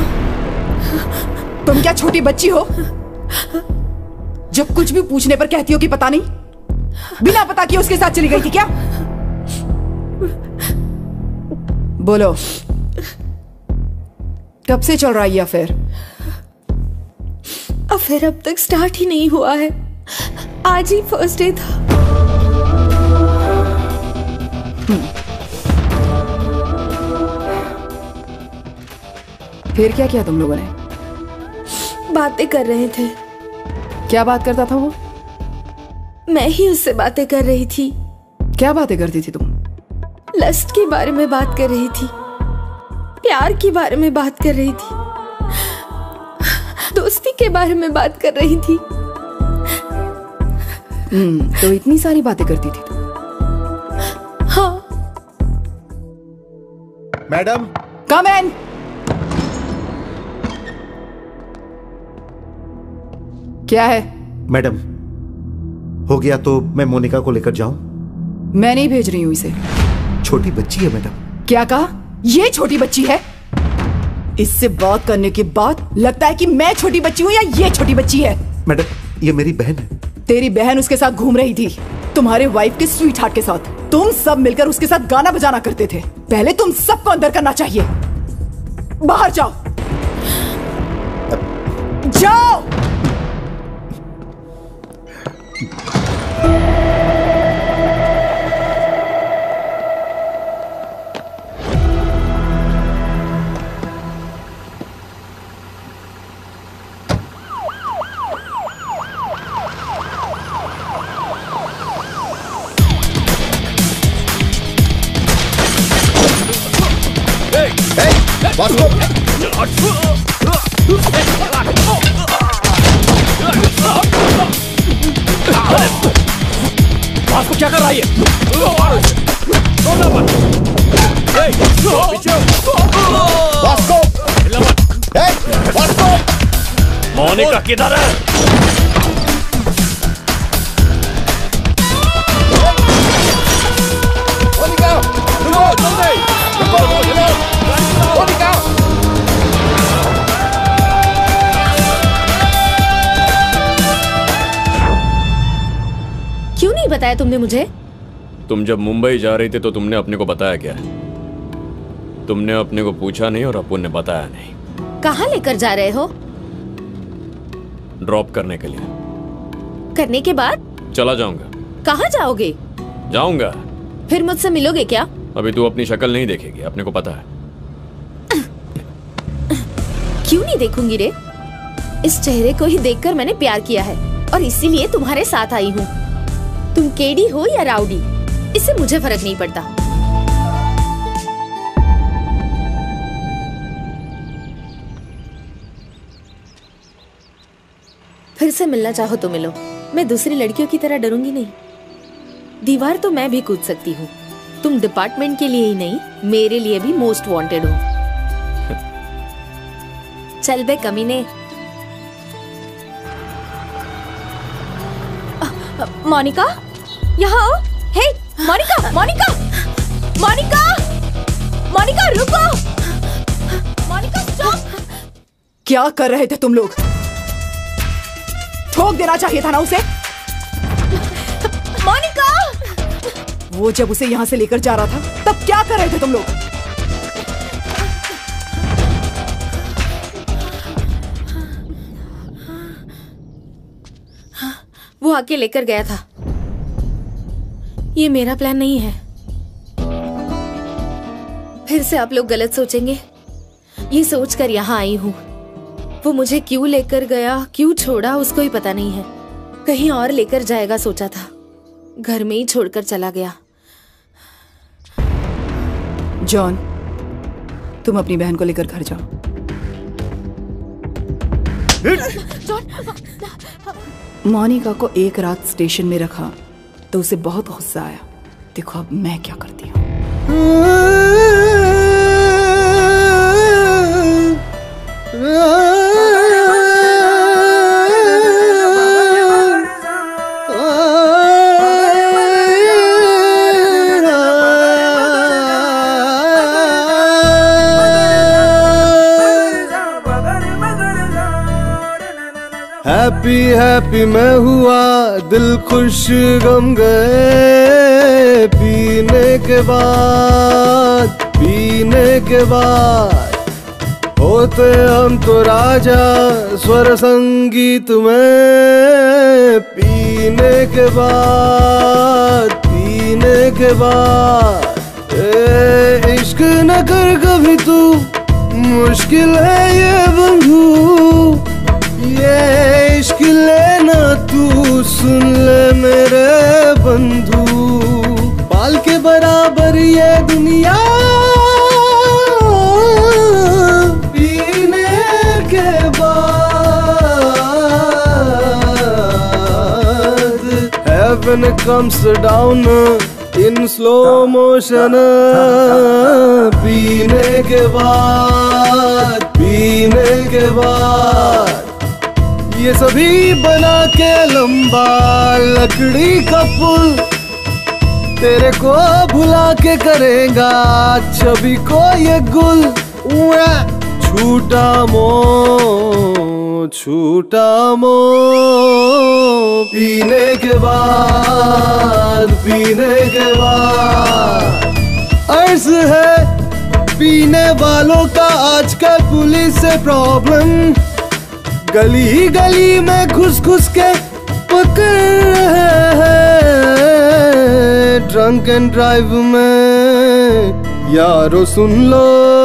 तुम क्या छोटी बच्ची हो जब कुछ भी पूछने पर कहती हो कि पता नहीं? बिना पता किए उसके साथ चली गई थी क्या? बोलो, कब से चल रहा है ये अफेयर? अफेयर अब तक स्टार्ट ही नहीं हुआ है। आज ही फर्स्ट डे था। फिर क्या किया तुम लोगों ने? बातें कर रहे थे। क्या बात करता था वो? मैं ही उससे बातें कर रही थी। क्या बातें करती थी तुम? लस्ट के बारे में बात कर रही थी, प्यार के बारे में बात कर रही थी, दोस्ती के बारे में बात कर रही थी। हम्म, तो इतनी सारी बातें करती थी तुम? हाँ। Madam come in. क्या है? मैडम, हो गया तो मैं मोनिका को लेकर जाऊं? मैं नहीं भेज रही हूं इसे। छोटी बच्ची है मैडम। क्या कहा? ये छोटी बच्ची है? इससे बात करने के बाद लगता है कि मैं छोटी बच्ची हूं या ये छोटी बच्ची है। मैडम, ये मेरी बहन है। तेरी बहन उसके साथ घूम रही थी, तुम्हारे वाइफ के स्वीट हार्ट के साथ। तुम सब मिलकर उसके साथ गाना बजाना करते थे। पहले तुम सबको अंदर करना चाहिए। बाहर जाओ, जाओ। वास्को क्या कर रहा है? वास्को! मोनिका किधर है? मोनिका, रुको, जल्दी, रुको, रुको, मोनिका। क्यों नहीं बताया तुमने मुझे? तुम जब मुंबई जा रही थी तो तुमने अपने को बताया क्या? तुमने अपने को पूछा नहीं और अपुन ने बताया नहीं। कहाँ लेकर जा रहे हो? ड्रॉप करने के लिए। करने के बाद? चला जाऊंगा। कहाँ जाओगे? जाऊंगा। फिर मुझसे मिलोगे क्या? अभी तू अपनी शक्ल नहीं देखेगी, अपने को पता है। क्यों नहीं देखूंगी रे? इस चेहरे को ही देखकर मैंने प्यार किया है और इसीलिए तुम्हारे साथ आई हूँ। तुम केडी हो या राउडी, इससे मुझे फर्क नहीं पड़ता। फिर से मिलना चाहो तो मिलो, मैं दूसरी लड़कियों की तरह डरूंगी नहीं। दीवार तो मैं भी कूद सकती हूँ। तुम डिपार्टमेंट के लिए ही नहीं, मेरे लिए भी मोस्ट वांटेड हो। चल बे कमीने। मोनिका, यहाँ आओ। हे, मोनिका, मोनिका, मोनिका, मोनिका रुको। Monica stop. क्या कर रहे थे तुम लोग? ठोक देना चाहिए था ना उसे। मोनिका! वो जब उसे यहाँ से लेकर जा रहा था तब क्या कर रहे थे तुम लोग? वो आके लेकर गया था। ये मेरा प्लान नहीं है। फिर से आप लोग गलत सोचेंगे। ये सोचकर यहाँ आई हूँ। वो मुझे क्यों लेकर गया, क्यों छोड़ा, उसको ही पता नहीं है। कहीं और लेकर जाएगा सोचा था, घर में ही छोड़कर चला गया। जॉन, तुम अपनी बहन को लेकर घर जाओ। मोनिका को एक रात स्टेशन में रखा तो उसे बहुत गुस्सा आया। देखो अब मैं क्या करती हूँ। हैप्पी हैप्पी मैं हुआ, दिल खुश गम गए। पीने के बाद, पीने के बाद होते हम तो राजा स्वर संगीत में। पीने के बाद, पीने के बाद ए, इश्क न कर कभी तू, मुश्किल है ये बंधु। ये इश्क लेना तू, सुन ले मेरे बंधु। बाल के बराबर ये दुनिया, पीने के बाद। Heaven comes down in slow motion। पीने के बाद, पीने के बाद ये सभी बना के लंबा लकड़ी का पुल, तेरे को भुला के करेगा छवि को ये गुल। छूटा मो, छूटा मो। पीने के बाद, पीने के बाद अर्ज है पीने वालों का आजकल पुलिस से प्रॉब्लम। गली गली में घुस घुस के पकड़ रहे हैं। ड्रंक एंड ड्राइव में यारो सुन लो,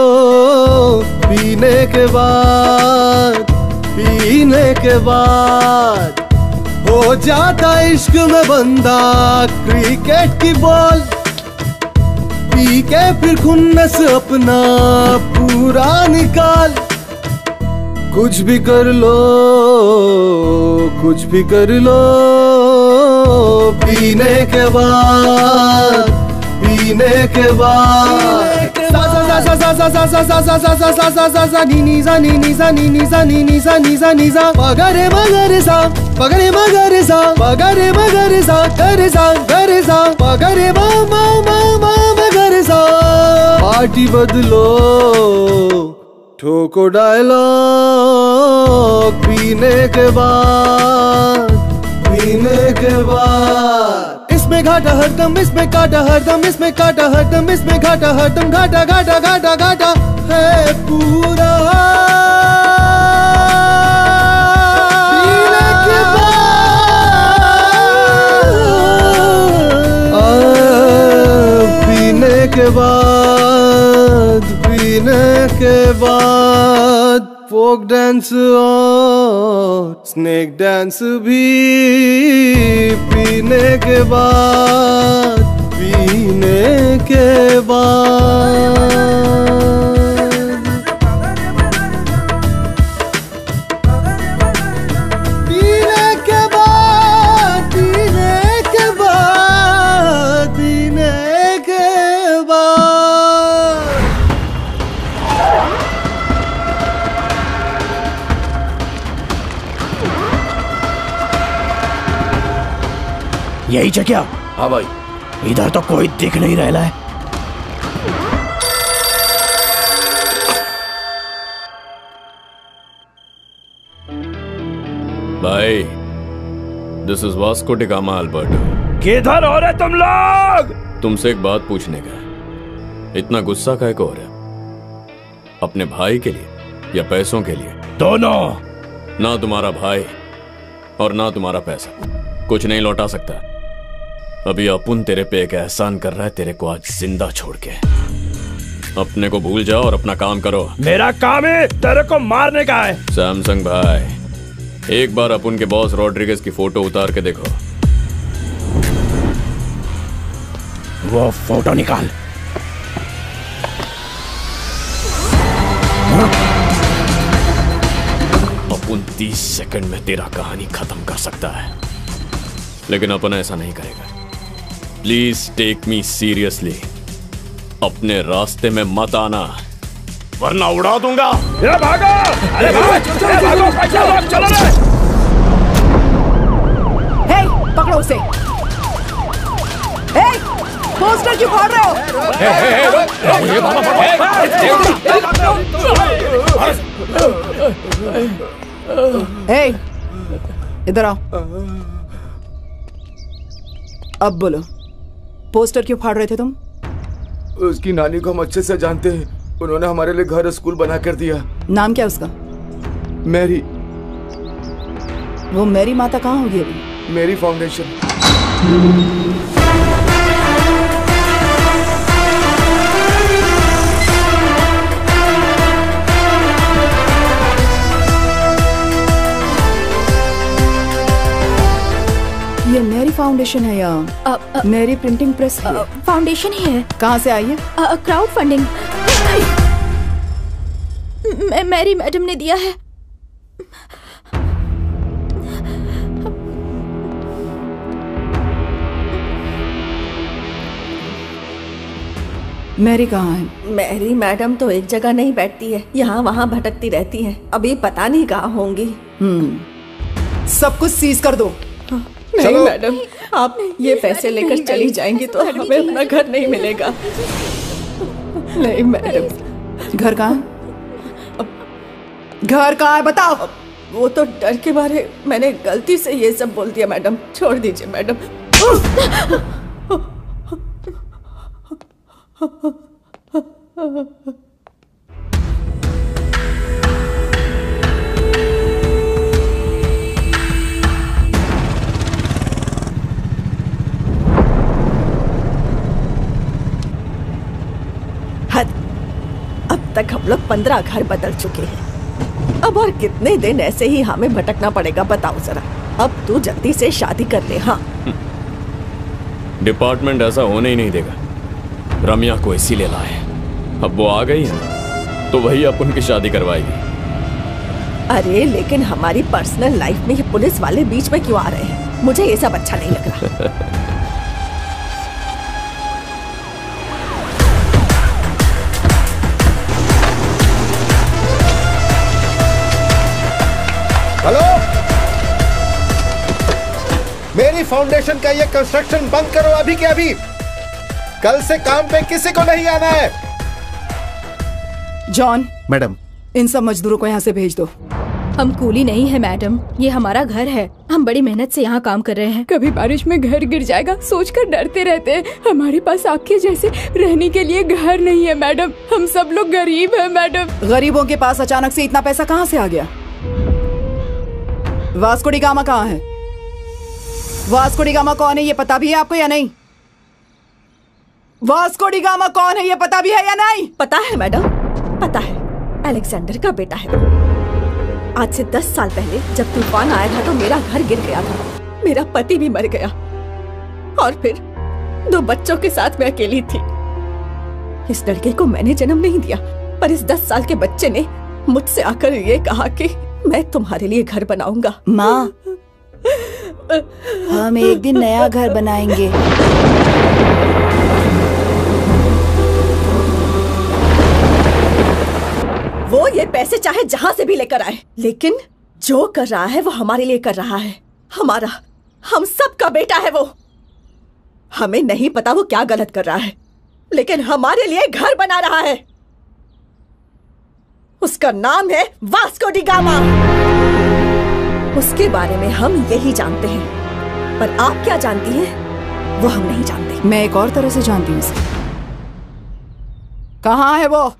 पीने के बाद, पीने के बाद हो जाता इश्क में बंदा क्रिकेट की बॉल। पी के फिर खुन्नस अपना पूरा निकाल। कुछ भी कर लो, कुछ भी कर लो। पीने के बाद, पीने के बाद सा सा सा सा सा सा सा सा सा सा सा सा सा सा सा सा नी नी सा नी नी सा नी नी सा नी नी सा नी सा नी सा पगरे मगरे सा पगरे मगरे सा पगरे मगरे सा करे सा करे सा पगरे मा मा मा मा मगरे सा पार्टी बदलो ठोको डायलॉग पीने के बाद पीने के बाद इसमें घाटा हरदम इसमें काटा हरदम इसमें काटा हरदम इसमें घाटा हरदम घाटा घाटा घाटा घाटा है पूरा पीने के बाद पीने के बाद पीने के बाद फोक डांस और स्नेक डांस भी पीने के बाद पीने के बाद पीने के बाद पीने के बाद पीने के बाद यही जगह? हाँ भाई। इधर तो कोई दिख नहीं रहा है। भाई, this is Vasco da Gama Alberto. किधर हो रहे तुम लोग? तुमसे एक बात पूछने का। इतना गुस्सा काहे को हो रहा है? अपने भाई के लिए या पैसों के लिए? दोनों। ना तुम्हारा भाई और ना तुम्हारा पैसा कुछ नहीं लौटा सकता। अभी अपुन तेरे पे एक एहसान कर रहा है, तेरे को आज जिंदा छोड़ के। अपने को भूल जाओ और अपना काम करो। मेरा काम है तेरे को मारने का है। सैमसंग भाई, एक बार अपुन के बॉस रॉड्रिगेज की फोटो उतार के देखो। वो फोटो निकाल। अपुन तीस सेकंड में तेरा कहानी खत्म कर सकता है, लेकिन अपन ऐसा नहीं करेगा। Please take me seriously. अपने रास्ते में मत आना, वरना उड़ा दूंगा। ये भागो! अरे भागो! ये भागो! चलो चलो रे! हे, पकड़ो उसे। हे, पोस्टर क्यों फाड़ रहे हो? हे, हे, हे, ये बाबा, हे, इधर आओ। अब बोलो, पोस्टर क्यों फाड़ रहे थे तुम? उसकी नानी को हम अच्छे से जानते हैं। उन्होंने हमारे लिए घर स्कूल बना कर दिया। नाम क्या उसका? मैरी। वो मैरी माता कहाँ होगी अभी? Mary foundation. ये मैरी फाउंडेशन है या अ, अ, मैरी प्रिंटिंग प्रेस है? फाउंडेशन ही है। कहाँ से आई है? Crowd funding. मैं मैरी मैडम ने दिया है। मैरी कहाँ है? मैरी मैडम तो एक जगह नहीं बैठती है, यहाँ वहाँ भटकती रहती है। अभी पता नहीं कहाँ होंगी। हम्म, सब कुछ सीज कर दो। नहीं मैडम, आप ये पैसे लेकर चली जाएंगी तो हमें अपना घर नहीं मिलेगा। नहीं मैडम। घर कहाँ है? घर कहाँ है बताओ। वो तो डर के मारे मैंने गलती से ये सब बोल दिया मैडम, छोड़ दीजिए मैडम। हद, अब तक हम लोग पंद्रह घर बदल चुके हैं। अब और कितने दिन ऐसे ही हमें भटकना पड़ेगा बताओ जरा। अब तू जल्दी से शादी कर ले। हाँ, डिपार्टमेंट ऐसा होने ही नहीं देगा। रम्या को इसीलिए लाए। अब वो आ गई है तो वही अपन की शादी करवाएगी। अरे लेकिन हमारी पर्सनल लाइफ में ये पुलिस वाले बीच में क्यों आ रहे हैं? मुझे ये सब अच्छा नहीं लग रहा। फाउंडेशन का ये कंस्ट्रक्शन बंद करो अभी के अभी। कल से काम पे किसी को नहीं आना है। जॉन, मैडम, इन सब मजदूरों को यहाँ से भेज दो। हम कूली नहीं है मैडम, ये हमारा घर है। हम बड़ी मेहनत से यहाँ काम कर रहे हैं। कभी बारिश में घर गिर जाएगा सोचकर डरते रहते हैं। हमारे पास आपके जैसे रहने के लिए घर नहीं है मैडम। हम सब लोग गरीब हैं मैडम। गरीबों के पास अचानक से इतना पैसा कहाँ से आ गया? वास्को डी गामा कहाँ है? वास्को डी गामा कौन है ये पता भी है आपको या नहीं? वास्को डी गामा कौन है ये पता भी है या नहीं? पता है मैडम, पता है। अलेक्जेंडर का बेटा है वो। आज से दस साल पहले जब तूफान आया था तो मेरा घर गिर गया था, मेरा पति भी मर गया और फिर दो बच्चों के साथ मैं अकेली थी। इस लड़के को मैंने जन्म नहीं दिया, पर इस दस साल के बच्चे ने मुझसे आकर ये कहा कि मैं तुम्हारे लिए घर बनाऊंगा। माँ, हम एक दिन नया घर बनाएंगे। वो ये पैसे चाहे जहां से भी लेकर आए, लेकिन जो कर रहा है वो हमारे लिए कर रहा है। हमारा, हम सब का बेटा है वो। हमें नहीं पता वो क्या गलत कर रहा है, लेकिन हमारे लिए घर बना रहा है। उसका नाम है वास्को डी गामा। उसके बारे में हम यही जानते हैं, पर आप क्या जानती हैं वो हम नहीं जानते। मैं एक और तरह से जानती हूँ उसे। कहाँ है वो?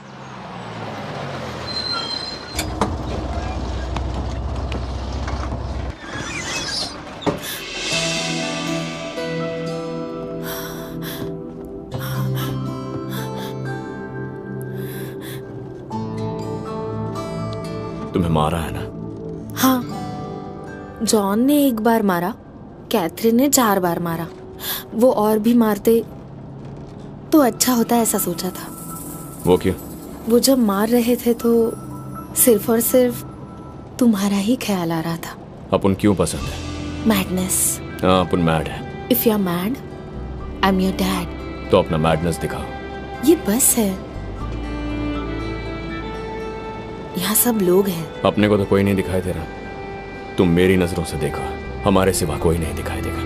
तुम्हें मारा है ना? हाँ, जॉन ने एक बार मारा, कैथरीन ने चार बार मारा। वो और भी मारते तो अच्छा होता, ऐसा सोचा था। वो क्यों? वो जब मार रहे थे तो सिर्फ और सिर्फ तुम्हारा ही ख्याल आ रहा था। अपन क्यों पसंद है? मैडनेस। हाँ, अपन मैड है। If you are mad, I am your dad. तो अपना मैडनेस दिखाओ। ये बस है, यहाँ सब लोग हैं। अपने को तो कोई नहीं दिखाई दे रहा। तुम मेरी नजरों से देखो, हमारे सिवा कोई नहीं दिखाई देगा।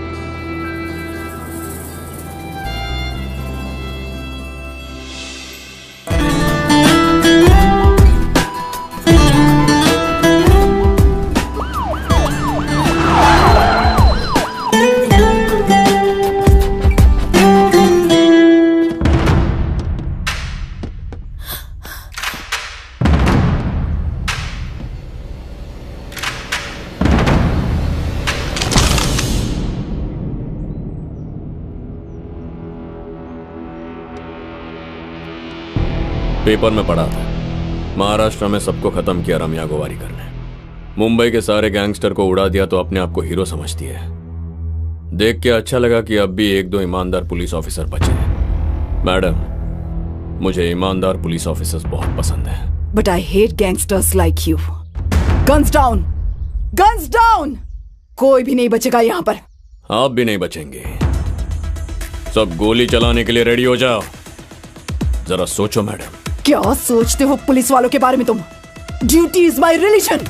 पेपर में पढ़ा था, महाराष्ट्र में सबको खत्म किया रम्या गोवारीकर ने। मुंबई के सारे गैंगस्टर को उड़ा दिया तो अपने आप को हीरो समझती है। देख के अच्छा लगा कि अब भी एक दो ईमानदार पुलिस ऑफिसर बचे हैं। मैडम, मुझे ईमानदार पुलिस ऑफिसर्स बहुत पसंद है। But I hate gangsters like you. Guns down, guns down. कोई भी नहीं बचेगा यहाँ पर। आप भी नहीं बचेंगे। सब गोली चलाने के लिए रेडी हो जाओ। जरा सोचो मैडम। क्या सोचते हो पुलिस वालों के बारे में तुम? Duty is my religion.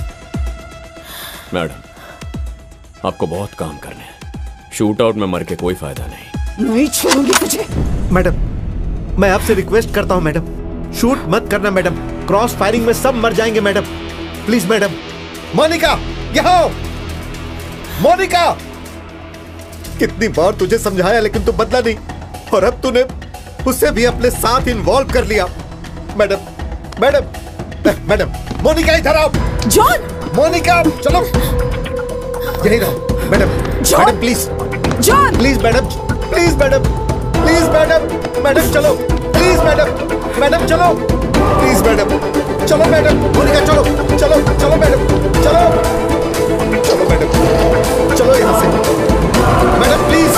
Madam, आपको बहुत काम करने हैं। शूट आउट में मर के कोई फायदा नहीं। नहीं छोड़ूंगी तुझे। मैडम, मैं आपसे रिक्वेस्ट करता हूं मैडम, शूट मत करना मैडम। क्रॉस फायरिंग में सब मर जाएंगे मैडम। Please madam. मोनिका, यहाँ आओ। मोनिका, कितनी बार तुझे समझाया लेकिन तू बदला नहीं, और अब तूने उसे भी अपने साथ इन्वॉल्व कर लिया। मैडम, मैडम, मैडम, मोनिका इधर आओ। जॉन, मोनिका, चलो यही रहो। Madam, madam please, John, please madam, please madam, please madam, madam चलो, प्लीज मैडम, मैडम चलो, प्लीज मैडम, चलो मैडम, मोनिका चलो, चलो, चलो मैडम, चलो, चलो मैडम, चलो यहाँ से। Madam please,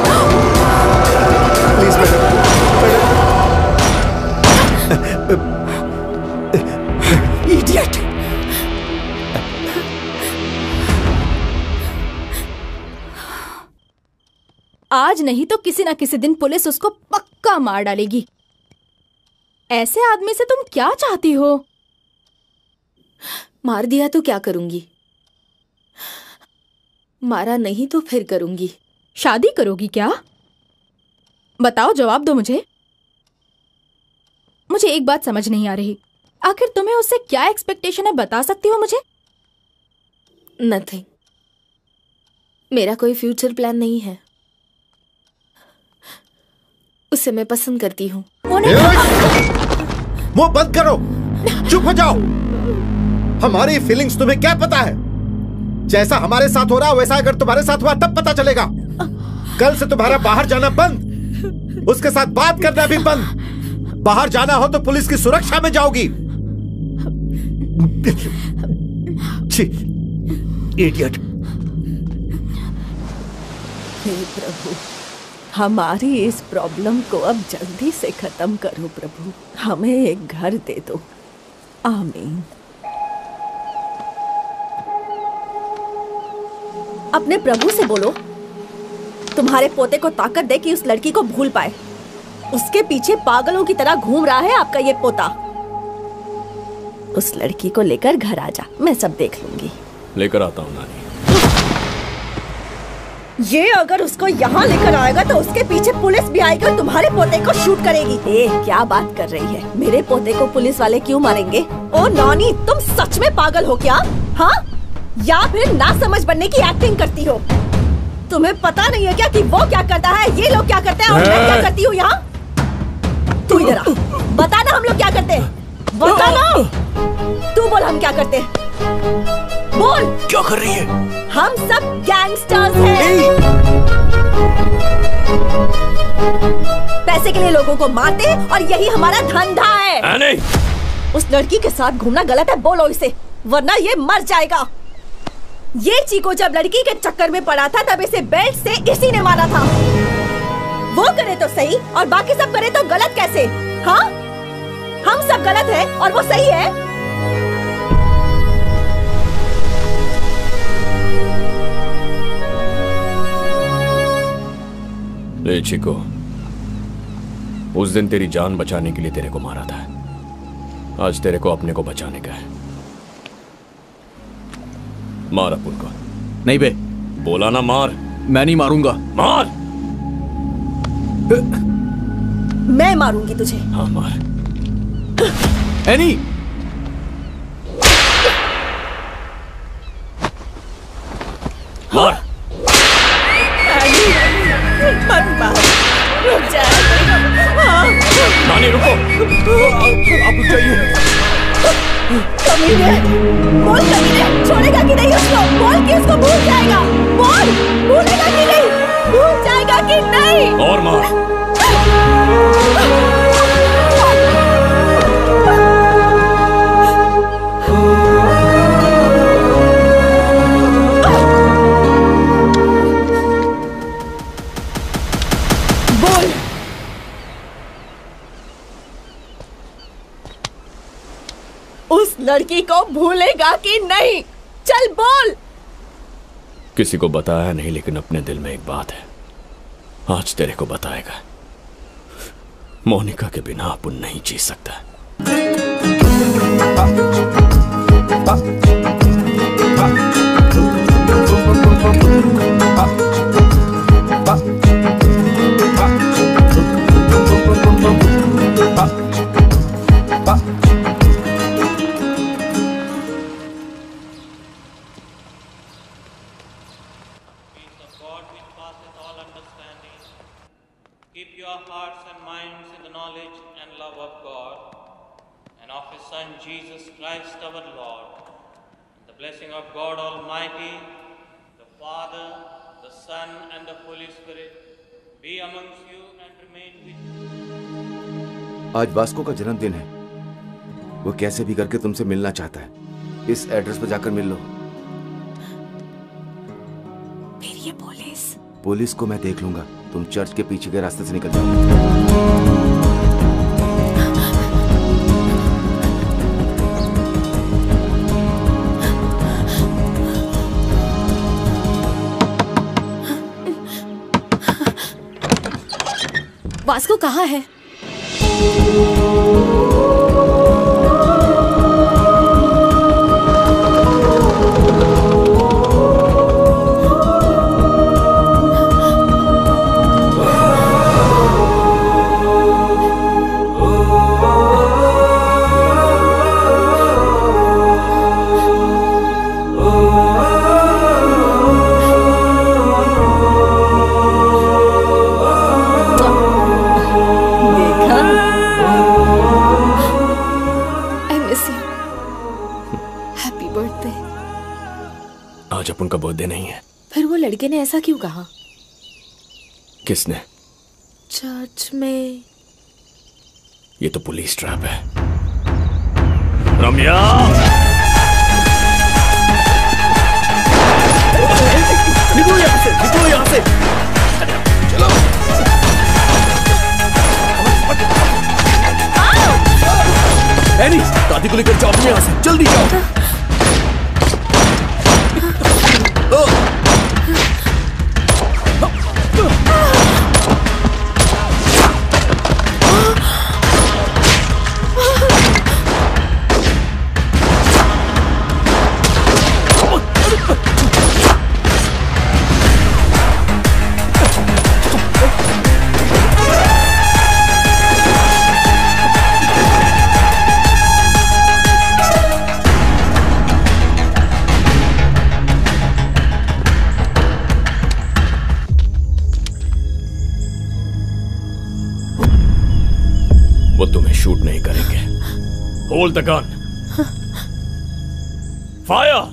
please madam, idiot. आज नहीं तो किसी ना किसी दिन पुलिस उसको पक्का मार डालेगी। ऐसे आदमी से तुम क्या चाहती हो? मार दिया तो क्या करूंगी? मारा नहीं तो फिर करूंगी। शादी करोगी क्या? बताओ, जवाब दो मुझे। मुझे एक बात समझ नहीं आ रही, आखिर तुम्हें उससे क्या एक्सपेक्टेशन है, बता सकती हो मुझे? नथिंग। मेरा कोई फ्यूचर प्लान नहीं है। उसे मैं पसंद करती हूँ। मुंह बंद करो, चुप हो जाओ। हमारी फीलिंग्स तुम्हें क्या पता है? जैसा हमारे साथ हो रहा वैसा अगर तुम्हारे साथ हुआ तब पता चलेगा। कल से तुम्हारा बाहर जाना बंद, उसके साथ बात करना भी बंद। बाहर जाना हो तो पुलिस की सुरक्षा में जाओगी। इडियट। हे प्रभु, हमारी इस प्रॉब्लम को अब जल्दी से खत्म करो प्रभु। हमें एक घर दे दो। आमीन। अपने प्रभु से बोलो तुम्हारे पोते को ताकत दे कि उस लड़की को भूल पाए। उसके पीछे पागलों की तरह घूम रहा है आपका ये पोता। उस लड़की को लेकर घर आ जा, मैं सब देख लूंगी। लेकर आता हूँ नानी। ये अगर उसको यहाँ लेकर आएगा तो उसके पीछे पुलिस भी आएगी और तुम्हारे पोते को शूट करेगी। ए, क्या बात कर रही है? मेरे पोते को पुलिस वाले क्यों मारेंगे? ओ नानी, तुम सच में पागल हो क्या? हाँ, या फिर ना समझ बनने की एक्टिंग करती हो? तुम्हें पता नहीं है क्या कि वो क्या करता है, ये लोग क्या करते हैं और मैं क्या करती हूँ यहाँ? तू इधर आ, बता ना हम लोग क्या करते हैं। बता ना, तू बोल हम क्या करते हैं। बोल क्या कर रही है? हम सब गैंगस्टर्स हैं। पैसे के लिए लोगों को मारते और यही हमारा धंधा है। नहीं। उस लड़की के साथ घूमना गलत है, बोलो इसे, वरना ये मर जाएगा। ये चीको जब लड़की के चक्कर में पड़ा था तब इसे बेल्ट से इसी ने मारा था। वो करे तो सही और बाकी सब करे तो गलत कैसे? हाँ, हम सब गलत हैं और वो सही है। ले चिको, उस दिन तेरी जान बचाने के लिए तेरे को मारा था, आज तेरे को अपने को बचाने का है। मार अपुन को। नहीं बे। बोला ना मार। मैं नहीं मारूंगा। मार। मैं मारूंगी तुझे। हाँ मार। एनी। मार। मत मार, रुक जा। नानी रुको। आप रुक जाइए। कमीने, बोल कमीने, छोड़ेगा कि नहीं उसको? बोल कि उसको भूल जाएगा। बोल, भूलेगा कि नहीं? भूल जाएगा कि नहीं? और मार। उस लड़की को भूलेगा कि नहीं? चल बोल। किसी को बताया नहीं, लेकिन अपने दिल में एक बात है, आज तेरे को बताएगा। मोनिका के बिना अपुन नहीं जी सकता। Keep your hearts and minds in the knowledge and love of God and of His Son Jesus Christ our Lord. And the blessing of God Almighty, the Father, the Son and the Holy Spirit be amongst you and remain with you. आज वास्को का जन्मदिन है। वो कैसे भी करके तुमसे मिलना चाहता है। इस एड्रेस पर जाकर मिल लो। फिर ये पुलिस पुलिस को मैं देख लूंगा। तुम चर्च के पीछे के रास्ते से निकल जाओ। वास्को कहाँ है? आज अपन का बर्थडे नहीं है। फिर वो लड़के ने ऐसा क्यों कहा? किसने? चर्च में। ये तो पुलिस ट्रैप है। रम्या! निकलो यहाँ से, निकलो यहाँ से। चलो। एनी, दादी को लेकर जाओ तुम यहाँ से, जल्दी जाओ। वो तुम्हें शूट नहीं करेंगे। Hold the gun. फायर!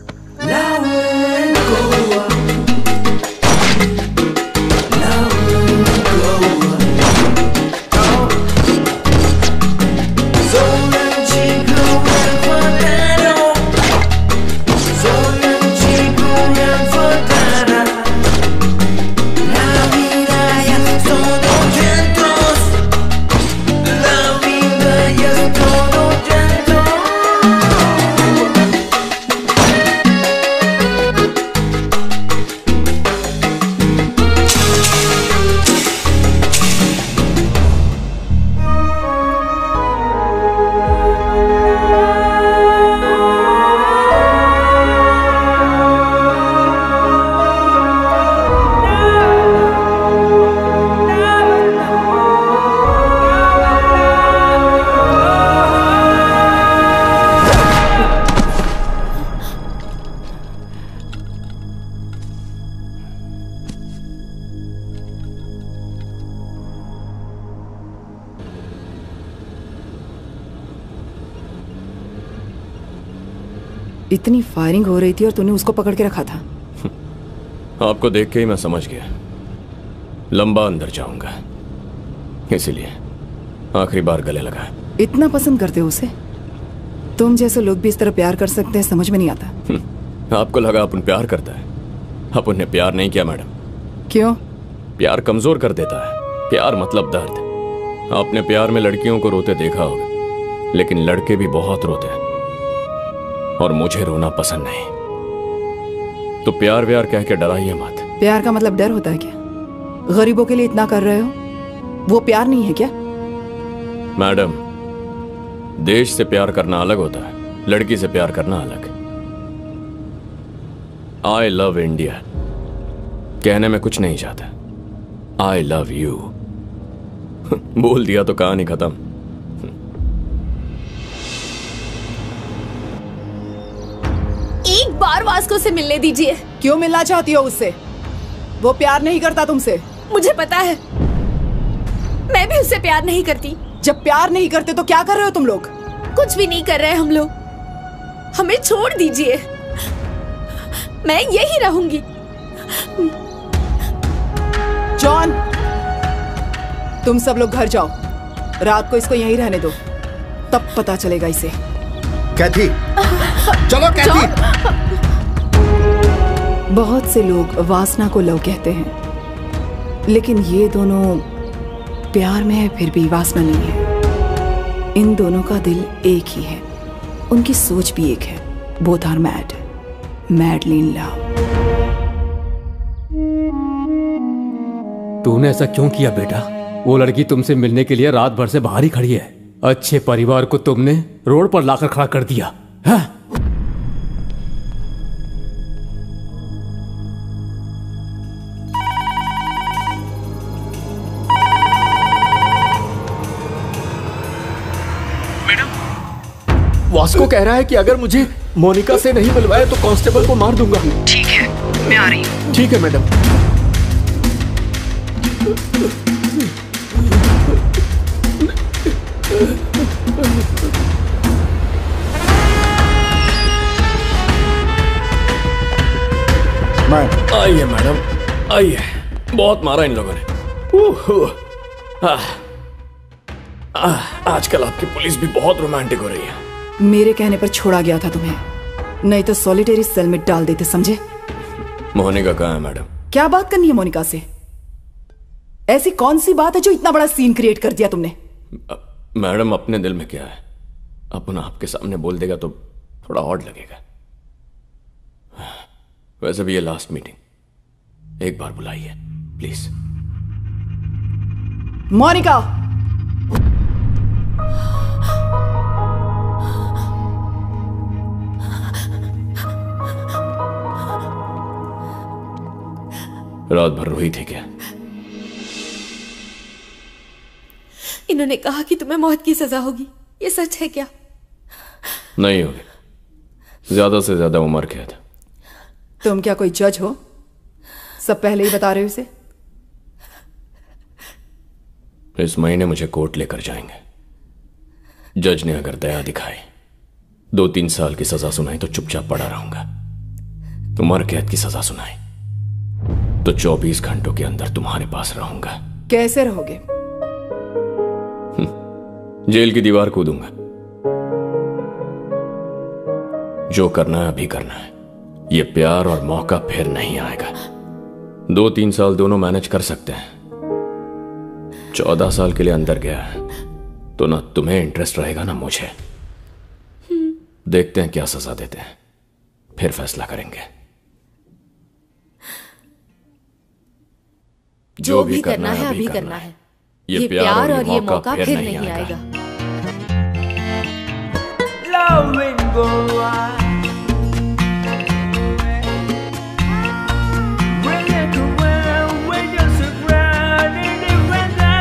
इतनी फायरिंग हो रही थी और तूने उसको पकड़ के रखा था। आपको देख के ही मैं समझ गया लंबा अंदर जाऊंगा, इसीलिए आखिरी बार गले लगा। इतना पसंद करते हो उसे? तुम जैसे लोग भी इस तरह प्यार कर सकते हैं, समझ में नहीं आता। आपको लगा अपन प्यार करता है? अपन ने प्यार नहीं किया मैडम। क्यों? प्यार कमजोर कर देता है। प्यार मतलब दर्द। आपने प्यार में लड़कियों को रोते देखा होगा, लेकिन लड़के भी बहुत रोते हैं और मुझे रोना पसंद नहीं। तो प्यार व्यार कह के डराइए मत। प्यार का मतलब डर होता है क्या? गरीबों के लिए इतना कर रहे हो, वो प्यार नहीं है क्या? मैडम, देश से प्यार करना अलग होता है, लड़की से प्यार करना अलग। आई लव इंडिया कहने में कुछ नहीं जाता। आई लव यू बोल दिया तो कहानी खत्म। एक बार वास्को से मिलने दीजिए। क्यों मिलना चाहती हो उससे? वो प्यार नहीं करता तुमसे। मुझे पता है, मैं भी उससे प्यार नहीं करती। जब प्यार नहीं करते तो क्या कर रहे हो तुम लोग? कुछ भी नहीं कर रहे हम लोग। हमें छोड़ दीजिए, मैं यही रहूंगी। जॉन, तुम सब लोग घर जाओ, रात को इसको यहीं रहने दो, तब पता चलेगा इसे। कैथी, चलो कैथी। बहुत से लोग वासना को लव कहते हैं, लेकिन ये दोनों प्यार में है फिर भी वासना नहीं है। इन दोनों का दिल एक ही है, उनकी सोच भी एक है। Both are mad, madly in love. तूने ऐसा क्यों किया बेटा? वो लड़की तुमसे मिलने के लिए रात भर से बाहर ही खड़ी है। अच्छे परिवार को तुमने रोड पर लाकर खड़ा कर दिया है? वास्को कह रहा है कि अगर मुझे मोनिका से नहीं मिलवाए तो कांस्टेबल को मार दूंगा। ठीक है, मैं आ रही हूँ। ठीक है मैडम। मैं आइए मैडम, आइए। बहुत मारा इन लोगों ने। उह, आह, आह, आजकल आपकी पुलिस भी बहुत रोमांटिक हो रही है। मेरे कहने पर छोड़ा गया था तुम्हें, नहीं तो सॉलिटरी सेल में डाल देते, समझे? मोनिका कहाँ है मैडम? क्या बात करनी है मोनिका से? ऐसी कौन सी बात है जो इतना बड़ा सीन क्रिएट कर दिया तुमने? मैडम अपने दिल में क्या है अपना आपके सामने बोल देगा तो थोड़ा ऑड लगेगा। वैसे भी ये लास्ट मीटिंग, एक बार बुलाइए प्लीज। मोनिका, रात भर रोई थी क्या? इन्होंने कहा कि तुम्हें मौत की सजा होगी, ये सच है क्या? नहीं होगी, ज्यादा से ज्यादा उम्र कैद। तुम क्या कोई जज हो? सब पहले ही बता रहे हो इसे। इस महीने मुझे कोर्ट लेकर जाएंगे। जज ने अगर दया दिखाई, दो तीन साल की सजा सुनाई तो चुपचाप पड़ा रहूंगा। उम्र कैद की सजा सुनाई तो चौबीस घंटों के अंदर तुम्हारे पास रहूंगा। कैसे रहोगे? जेल की दीवार कूदूंगा। जो करना है अभी करना है, ये प्यार और मौका फिर नहीं आएगा। दो तीन साल दोनों मैनेज कर सकते हैं। चौदह साल के लिए अंदर गया है तो ना तुम्हें इंटरेस्ट रहेगा ना मुझे। देखते हैं क्या सजा देते हैं, फिर फैसला करेंगे। जो भी करना है अभी करना है। ये, ये प्यार और ये मौका फिर नहीं आएगा। Loving go on. When you come around, when you surround in the weather.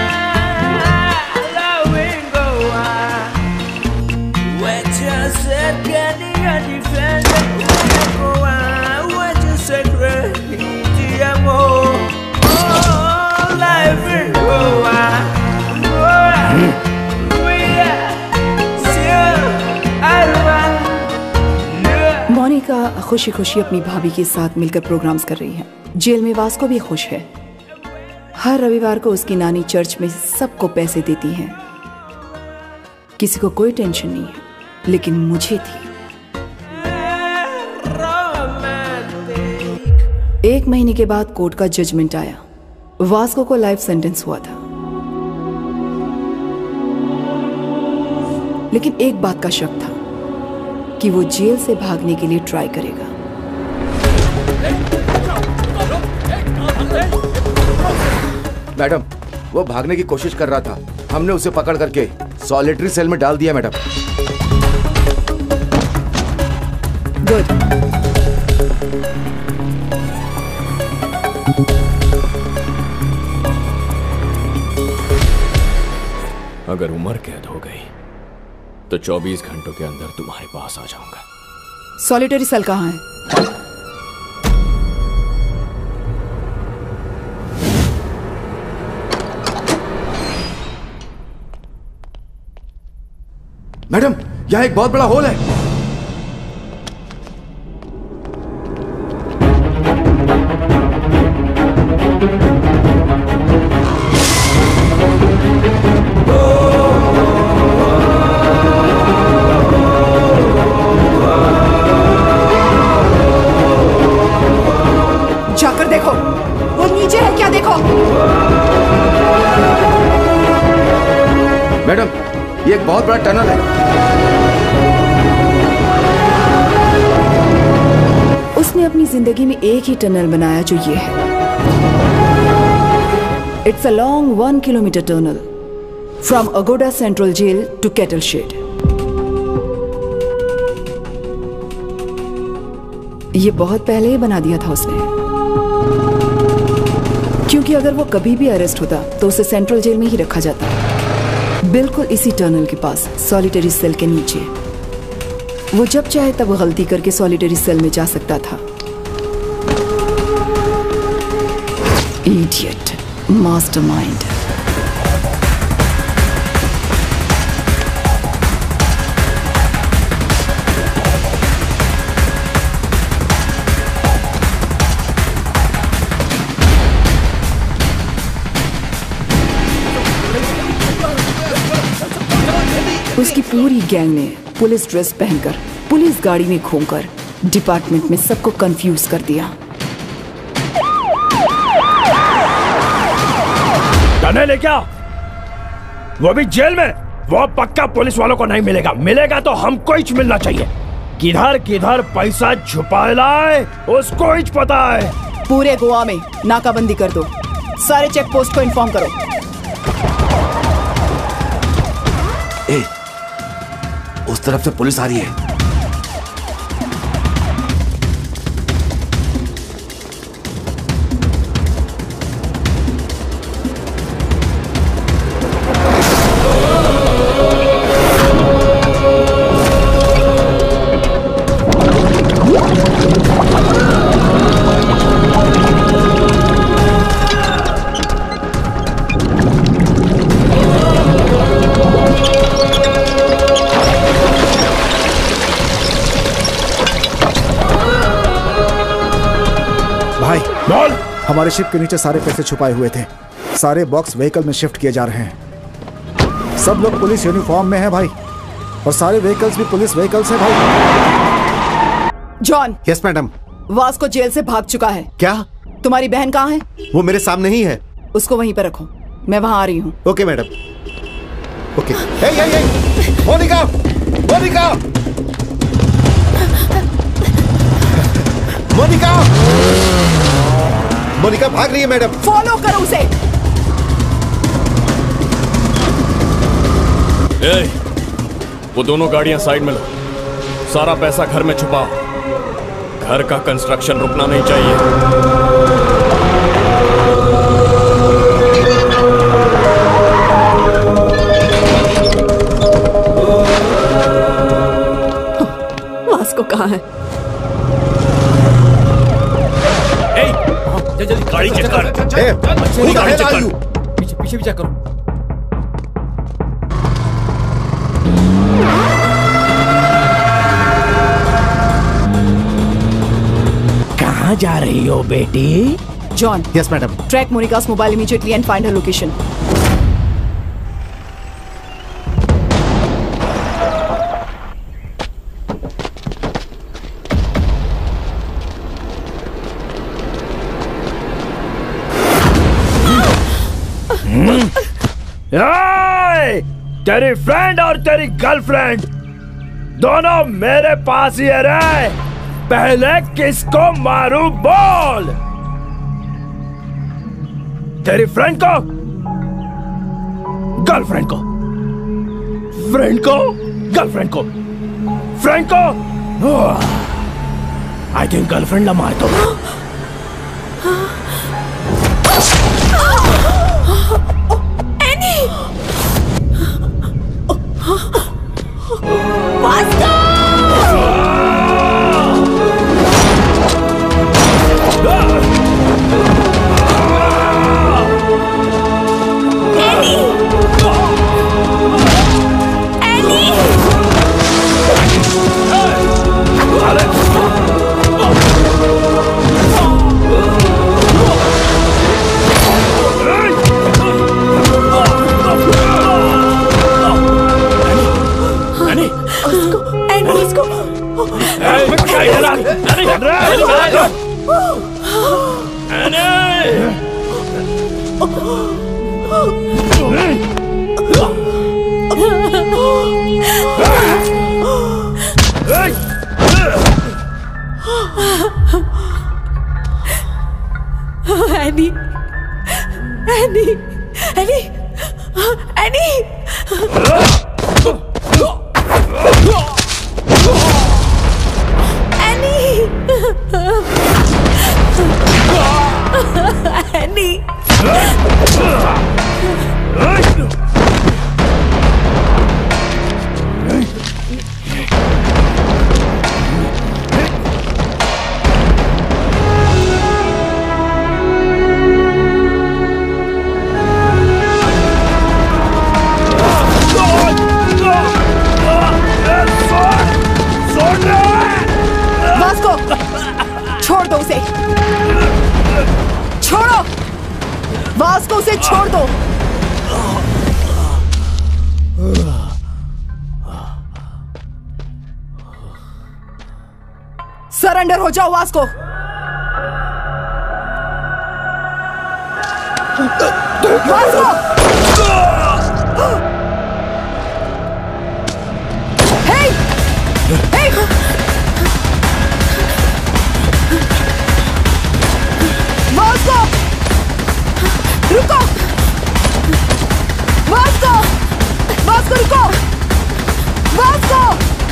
Loving go on. What you said, can you defend it? When you go on, what you said, ti amo. Oh, life will go on. Monika खुशी खुशी अपनी भाभी के साथ मिलकर प्रोग्राम्स कर रही है। जेल में वास्को भी खुश है। हर रविवार को उसकी नानी चर्च में सबको पैसे देती है। किसी को कोई टेंशन नहीं है, लेकिन मुझे थी। एक महीने के बाद कोर्ट का जजमेंट आया। वास्को को लाइफ सेंटेंस हुआ था, लेकिन एक बात का शक था कि वो जेल से भागने के लिए ट्राई करेगा। मैडम, वो भागने की कोशिश कर रहा था। हमने उसे पकड़ करके सॉलिटरी सेल में डाल दिया मैडम। गुड। अगर उम्र कैद हो गई तो चौबीस घंटों के अंदर तुम्हारे पास आ जाऊंगा। सॉलिटरी सेल कहाँ है? मैडम, यहाँ एक बहुत बड़ा होल है। जाकर देखो, वो नीचे है क्या? देखो मैडम, ये एक बहुत बड़ा टनल है। उसने अपनी जिंदगी में एक ही टनल बनाया जो ये है। It's a long one kilometre tunnel from Aguada central jail to cattle shed. ये बहुत पहले ही बना दिया था उसने, क्योंकि अगर वो कभी भी अरेस्ट होता तो उसे सेंट्रल जेल में ही रखा जाता, बिल्कुल इसी टनल के पास, सॉलिटरी सेल के नीचे। वो जब चाहे तब गलती करके सॉलिटरी सेल में जा सकता था। Idiot, mastermind. उसकी पूरी गैंग ने पुलिस ड्रेस पहनकर पुलिस गाड़ी में घूमकर डिपार्टमेंट में सबको कंफ्यूज कर दिया। गने ले क्या? वो भी जेल में? वो पक्का पुलिस वालों को नहीं मिलेगा। मिलेगा तो हमको ही मिलना चाहिए। किधर किधर पैसा छुपा लाए उसको ही पता है। पूरे गोवा में नाकाबंदी कर दो। सारे चेक पोस्ट को इन्फॉर्म करो। ए, उस तरफ से पुलिस आ रही है। हमारे शिप के नीचे सारे पैसे छुपाए हुए थे। सारे बॉक्स व्हीकल में शिफ्ट किए जा रहे हैं। सब लोग पुलिस यूनिफॉर्म में हैं भाई, और सारे व्हीकल्स भी पुलिस व्हीकल्स हैं भाई। John. Yes madam. Vasco jail से भाग चुका है। क्या? तुम्हारी बहन कहाँ है? वो मेरे सामने ही है। उसको वहीं पर रखो, मैं वहां आ रही हूँ। Okay madam. Okay. Hey hey hey, Monica, Monica, Monica, Monica भाग रही है मैडम। फॉलो करो उसे। ए, वो दोनों गाड़ियां साइड में लो। सारा पैसा घर में छुपाओ। घर का कंस्ट्रक्शन रुकना नहीं चाहिए। वास्को कहाँ है? जल्दी गाड़ी चेक कर। पूरी गाड़ी चेक कर। पीछे पीछे भी चेक करो। कहाँ जा रही हो बेटी? John. Yes madam. Track Monica's mobile immediately and find her location. तेरी फ्रेंड और तेरी गर्लफ्रेंड दोनों मेरे पास ही है। पहले किसको मारूं बोल? तेरी फ्रेंड को? गर्लफ्रेंड को? फ्रेंड को? गर्लफ्रेंड को? फ्रेंड को? आई थिंक गर्लफ्रेंड ला मार दो। Annie, Annie, Annie, Annie. Annie. Vasco, छोड़ दो उसे। छोड़ो, वास्को उसे छोड़ दो। सरेंडर हो जाओ Vasco. Vasco! Hey! Hey! Vasco! रुको! वास्को! वास्को रुको! Vasco!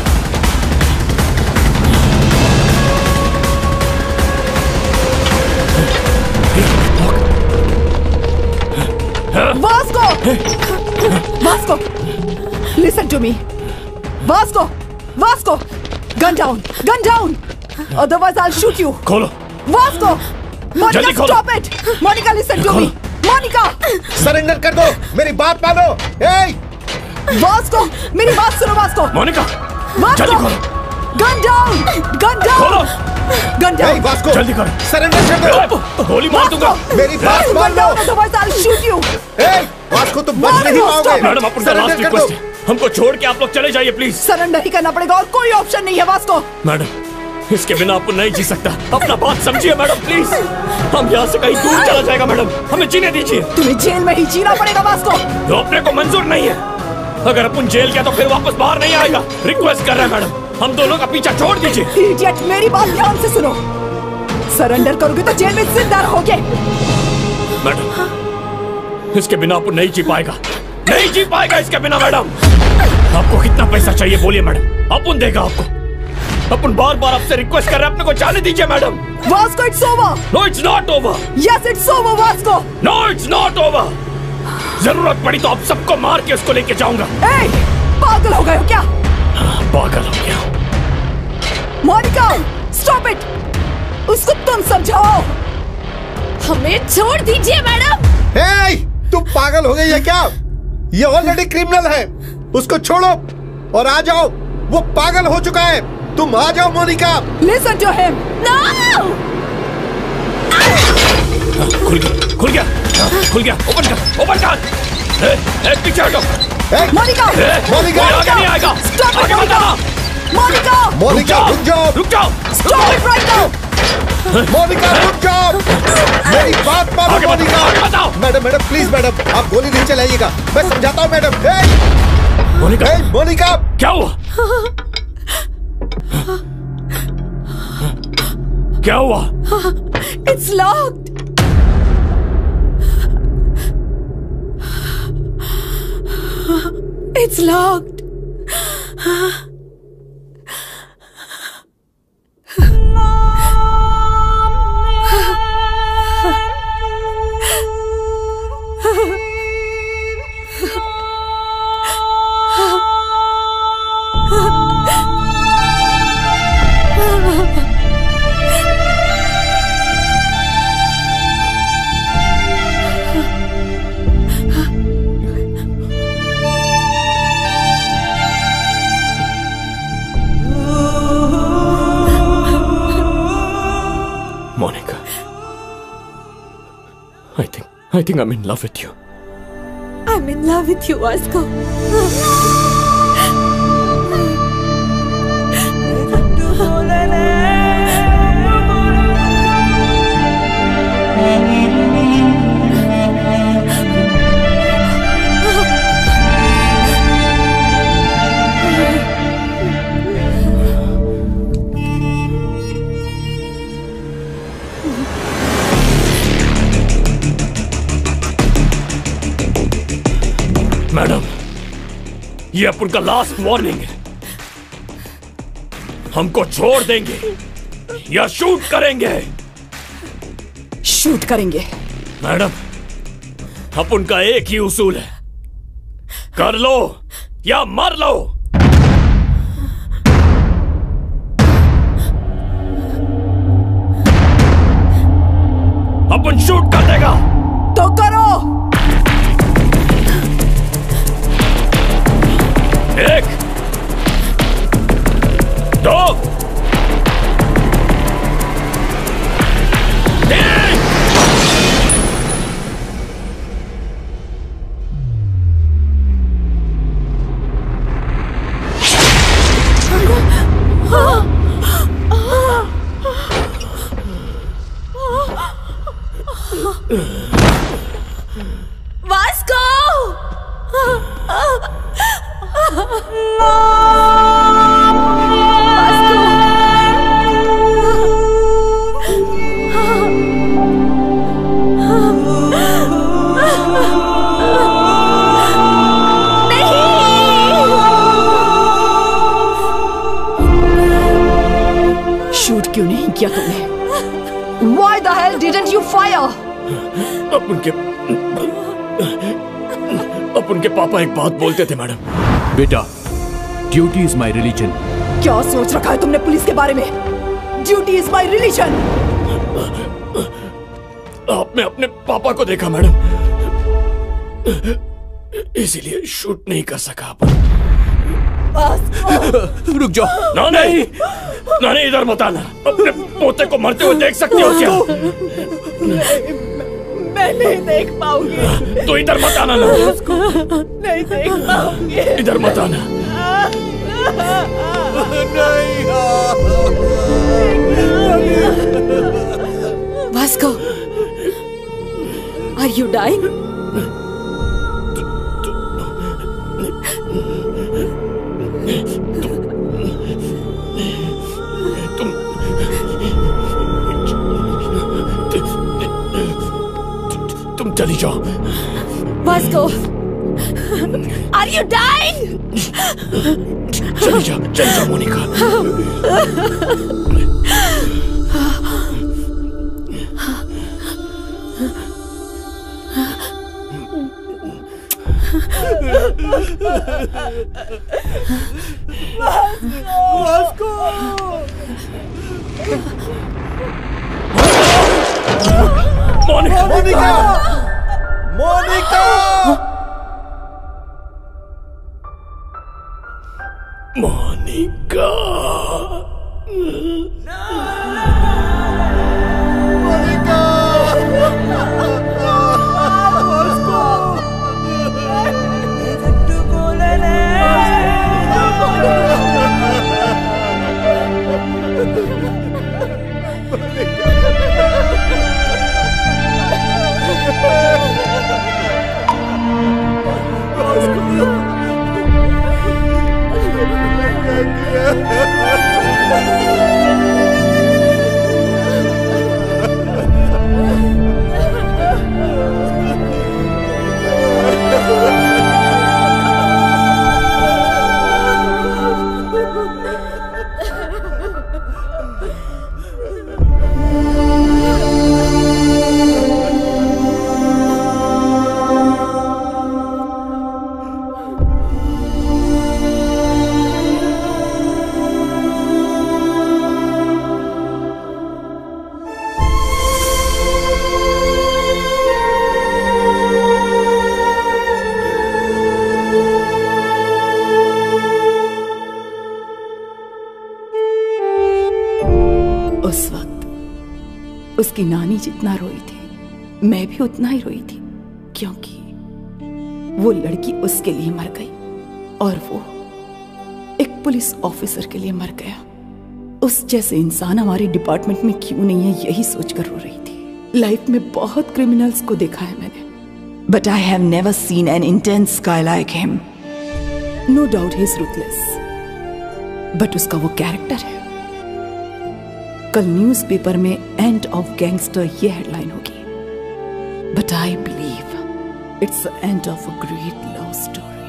Vasco! Vasco! Listen to me. Vasco! Vasco! Gun down! Gun down! Otherwise I'll shoot you. खोलो. Vasco! Monica, stop it! Monica, listen to me. Monica! Surrender कर दो, मेरी बात मानो. Hey! Vasco! मेरी बात सुनो Vasco. Monica! Vasco! Gun down! Gun down! खोलो. Gun down! Hey, Vasco! जल्दी करो. सरेंडर कर दो. गोली मार दूंगा. मेरी बात Gun मान लो. down, otherwise I'll shoot you. Hey! Vasco तुम बच नहीं पाओगे. मैडम अपन का लास्ट रिक्वेस्ट है, हमको छोड़ के आप लोग चले जाइए प्लीज. सरेंडर ही करना पड़ेगा और कोई ऑप्शन नहीं है वास्को. मैडम इसके बिना आपको नहीं जी सकता. अपना बात समझिए मैडम प्लीज. हम यहाँ से कहीं दूर चला जाएगा मैडम. हमें जीने दीजिए. तुम्हें जेल में ही जीना पड़ेगा वास्को. तो अपने को मंजूर नहीं है. अगर अपन जेल गया तो फिर वापस बाहर नहीं आएगा. रिक्वेस्ट कर रहे हैं मैडम, हम दोनों का पीछा छोड़ दीजिए. इडियट, मेरी बात ध्यान से सुनो. सरेंडर करोगे तो जेल में जिंदा रहोगे. मैडम इसके बिना अपन नहीं जी पाएगा. नहीं जी पाएगा इसके बिना मैडम. आपको कितना पैसा चाहिए बोलिए मैडम, अपन देगा आपको. अपन बार बार आपसे रिक्वेस्ट कर रहे हैं, अपने को जाने दीजिए madam. Vasco, it's over. No it's not over. Yes it's over Vasco. No it's not over. जरूरत पड़ी तो आप सबको मार के उसको लेके जाऊंगा. ए, पागल हो गए हो क्या? पागल हो गया. Monica, stop it. उसको तुम समझाओ. हमें छोड़ दीजिए मैडम. hey, तुम पागल हो गई है क्या? ये ऑलरेडी क्रिमिनल है. उसको छोड़ो और आ जाओ. वो पागल हो चुका है. तुम आ जाओ Monica. Listen to him. No. खुल गया, खुल गया, खुल गया. ओपन कर, ओपन कर. ए, पीछे हटो. मोनिका, मोनिका, आगे नहीं आएगा. Stop it Monica. Monica, Monica रुक जाओ. रुक जाओ. Stop it right now. Monica रुक जाओ. मेरी बात मानो Monica. Madam madam please madam, आप गोली नहीं चलाइएगा. मैं समझाता हूँ मैडम. मोनिका, मोनिका क्या हुआ? क्या हुआ? It's locked. It's locked. Monica, I think I think I'm in love with you. I'm in love with you, Vasco. Madam, ये अपन का लास्ट वार्निंग है. हमको छोड़ देंगे या शूट करेंगे? शूट करेंगे. मैडम, अपन का एक ही उसूल है, कर लो या मर लो. अपन शूट कर देगा. तो करो. एक, दो, तीन. नहीं किया तुमने? Why the hell didn't you fire? अब उनके अब उनके पापा एक बात बोलते थे मैडम। बेटा, ड्यूटी इज माई रिलीजन। क्या सोच रखा है तुमने पुलिस के बारे में? Duty is my religion. आपने अपने पापा को देखा मैडम, इसीलिए शूट नहीं कर सका। रुक जाओ। ना नहीं, ना नहीं, इधर मत आना। अपने पोते को मरते हुए देख सकते हो क्या? मैं नहीं देख पाऊंगी। तो इधर मत आना ना। नहीं देख पाऊंगी। इधर मत आना। Vasco, are you dying? तुम चली जाओ। Vasco, are you dying? चली जाओ, चली जाओ Monika. Vasco! Monika! Monica! Monica! Monika! उस वक्त उसकी नानी जितना रोई थी, मैं भी उतना ही रोई थी, क्योंकि वो लड़की उसके लिए मर गई और वो एक पुलिस ऑफिसर के लिए मर गया। उस जैसे इंसान हमारे डिपार्टमेंट में क्यों नहीं है, यही सोचकर रो रही थी। लाइफ में बहुत क्रिमिनल्स को देखा है मैंने, but I have never seen an intense guy like him. No doubt he is ruthless, but उसका वो कैरेक्टर है। कल न्यूज़पेपर में एंड ऑफ गैंगस्टर ये हेडलाइन होगी, but I believe it's the end of a great love story.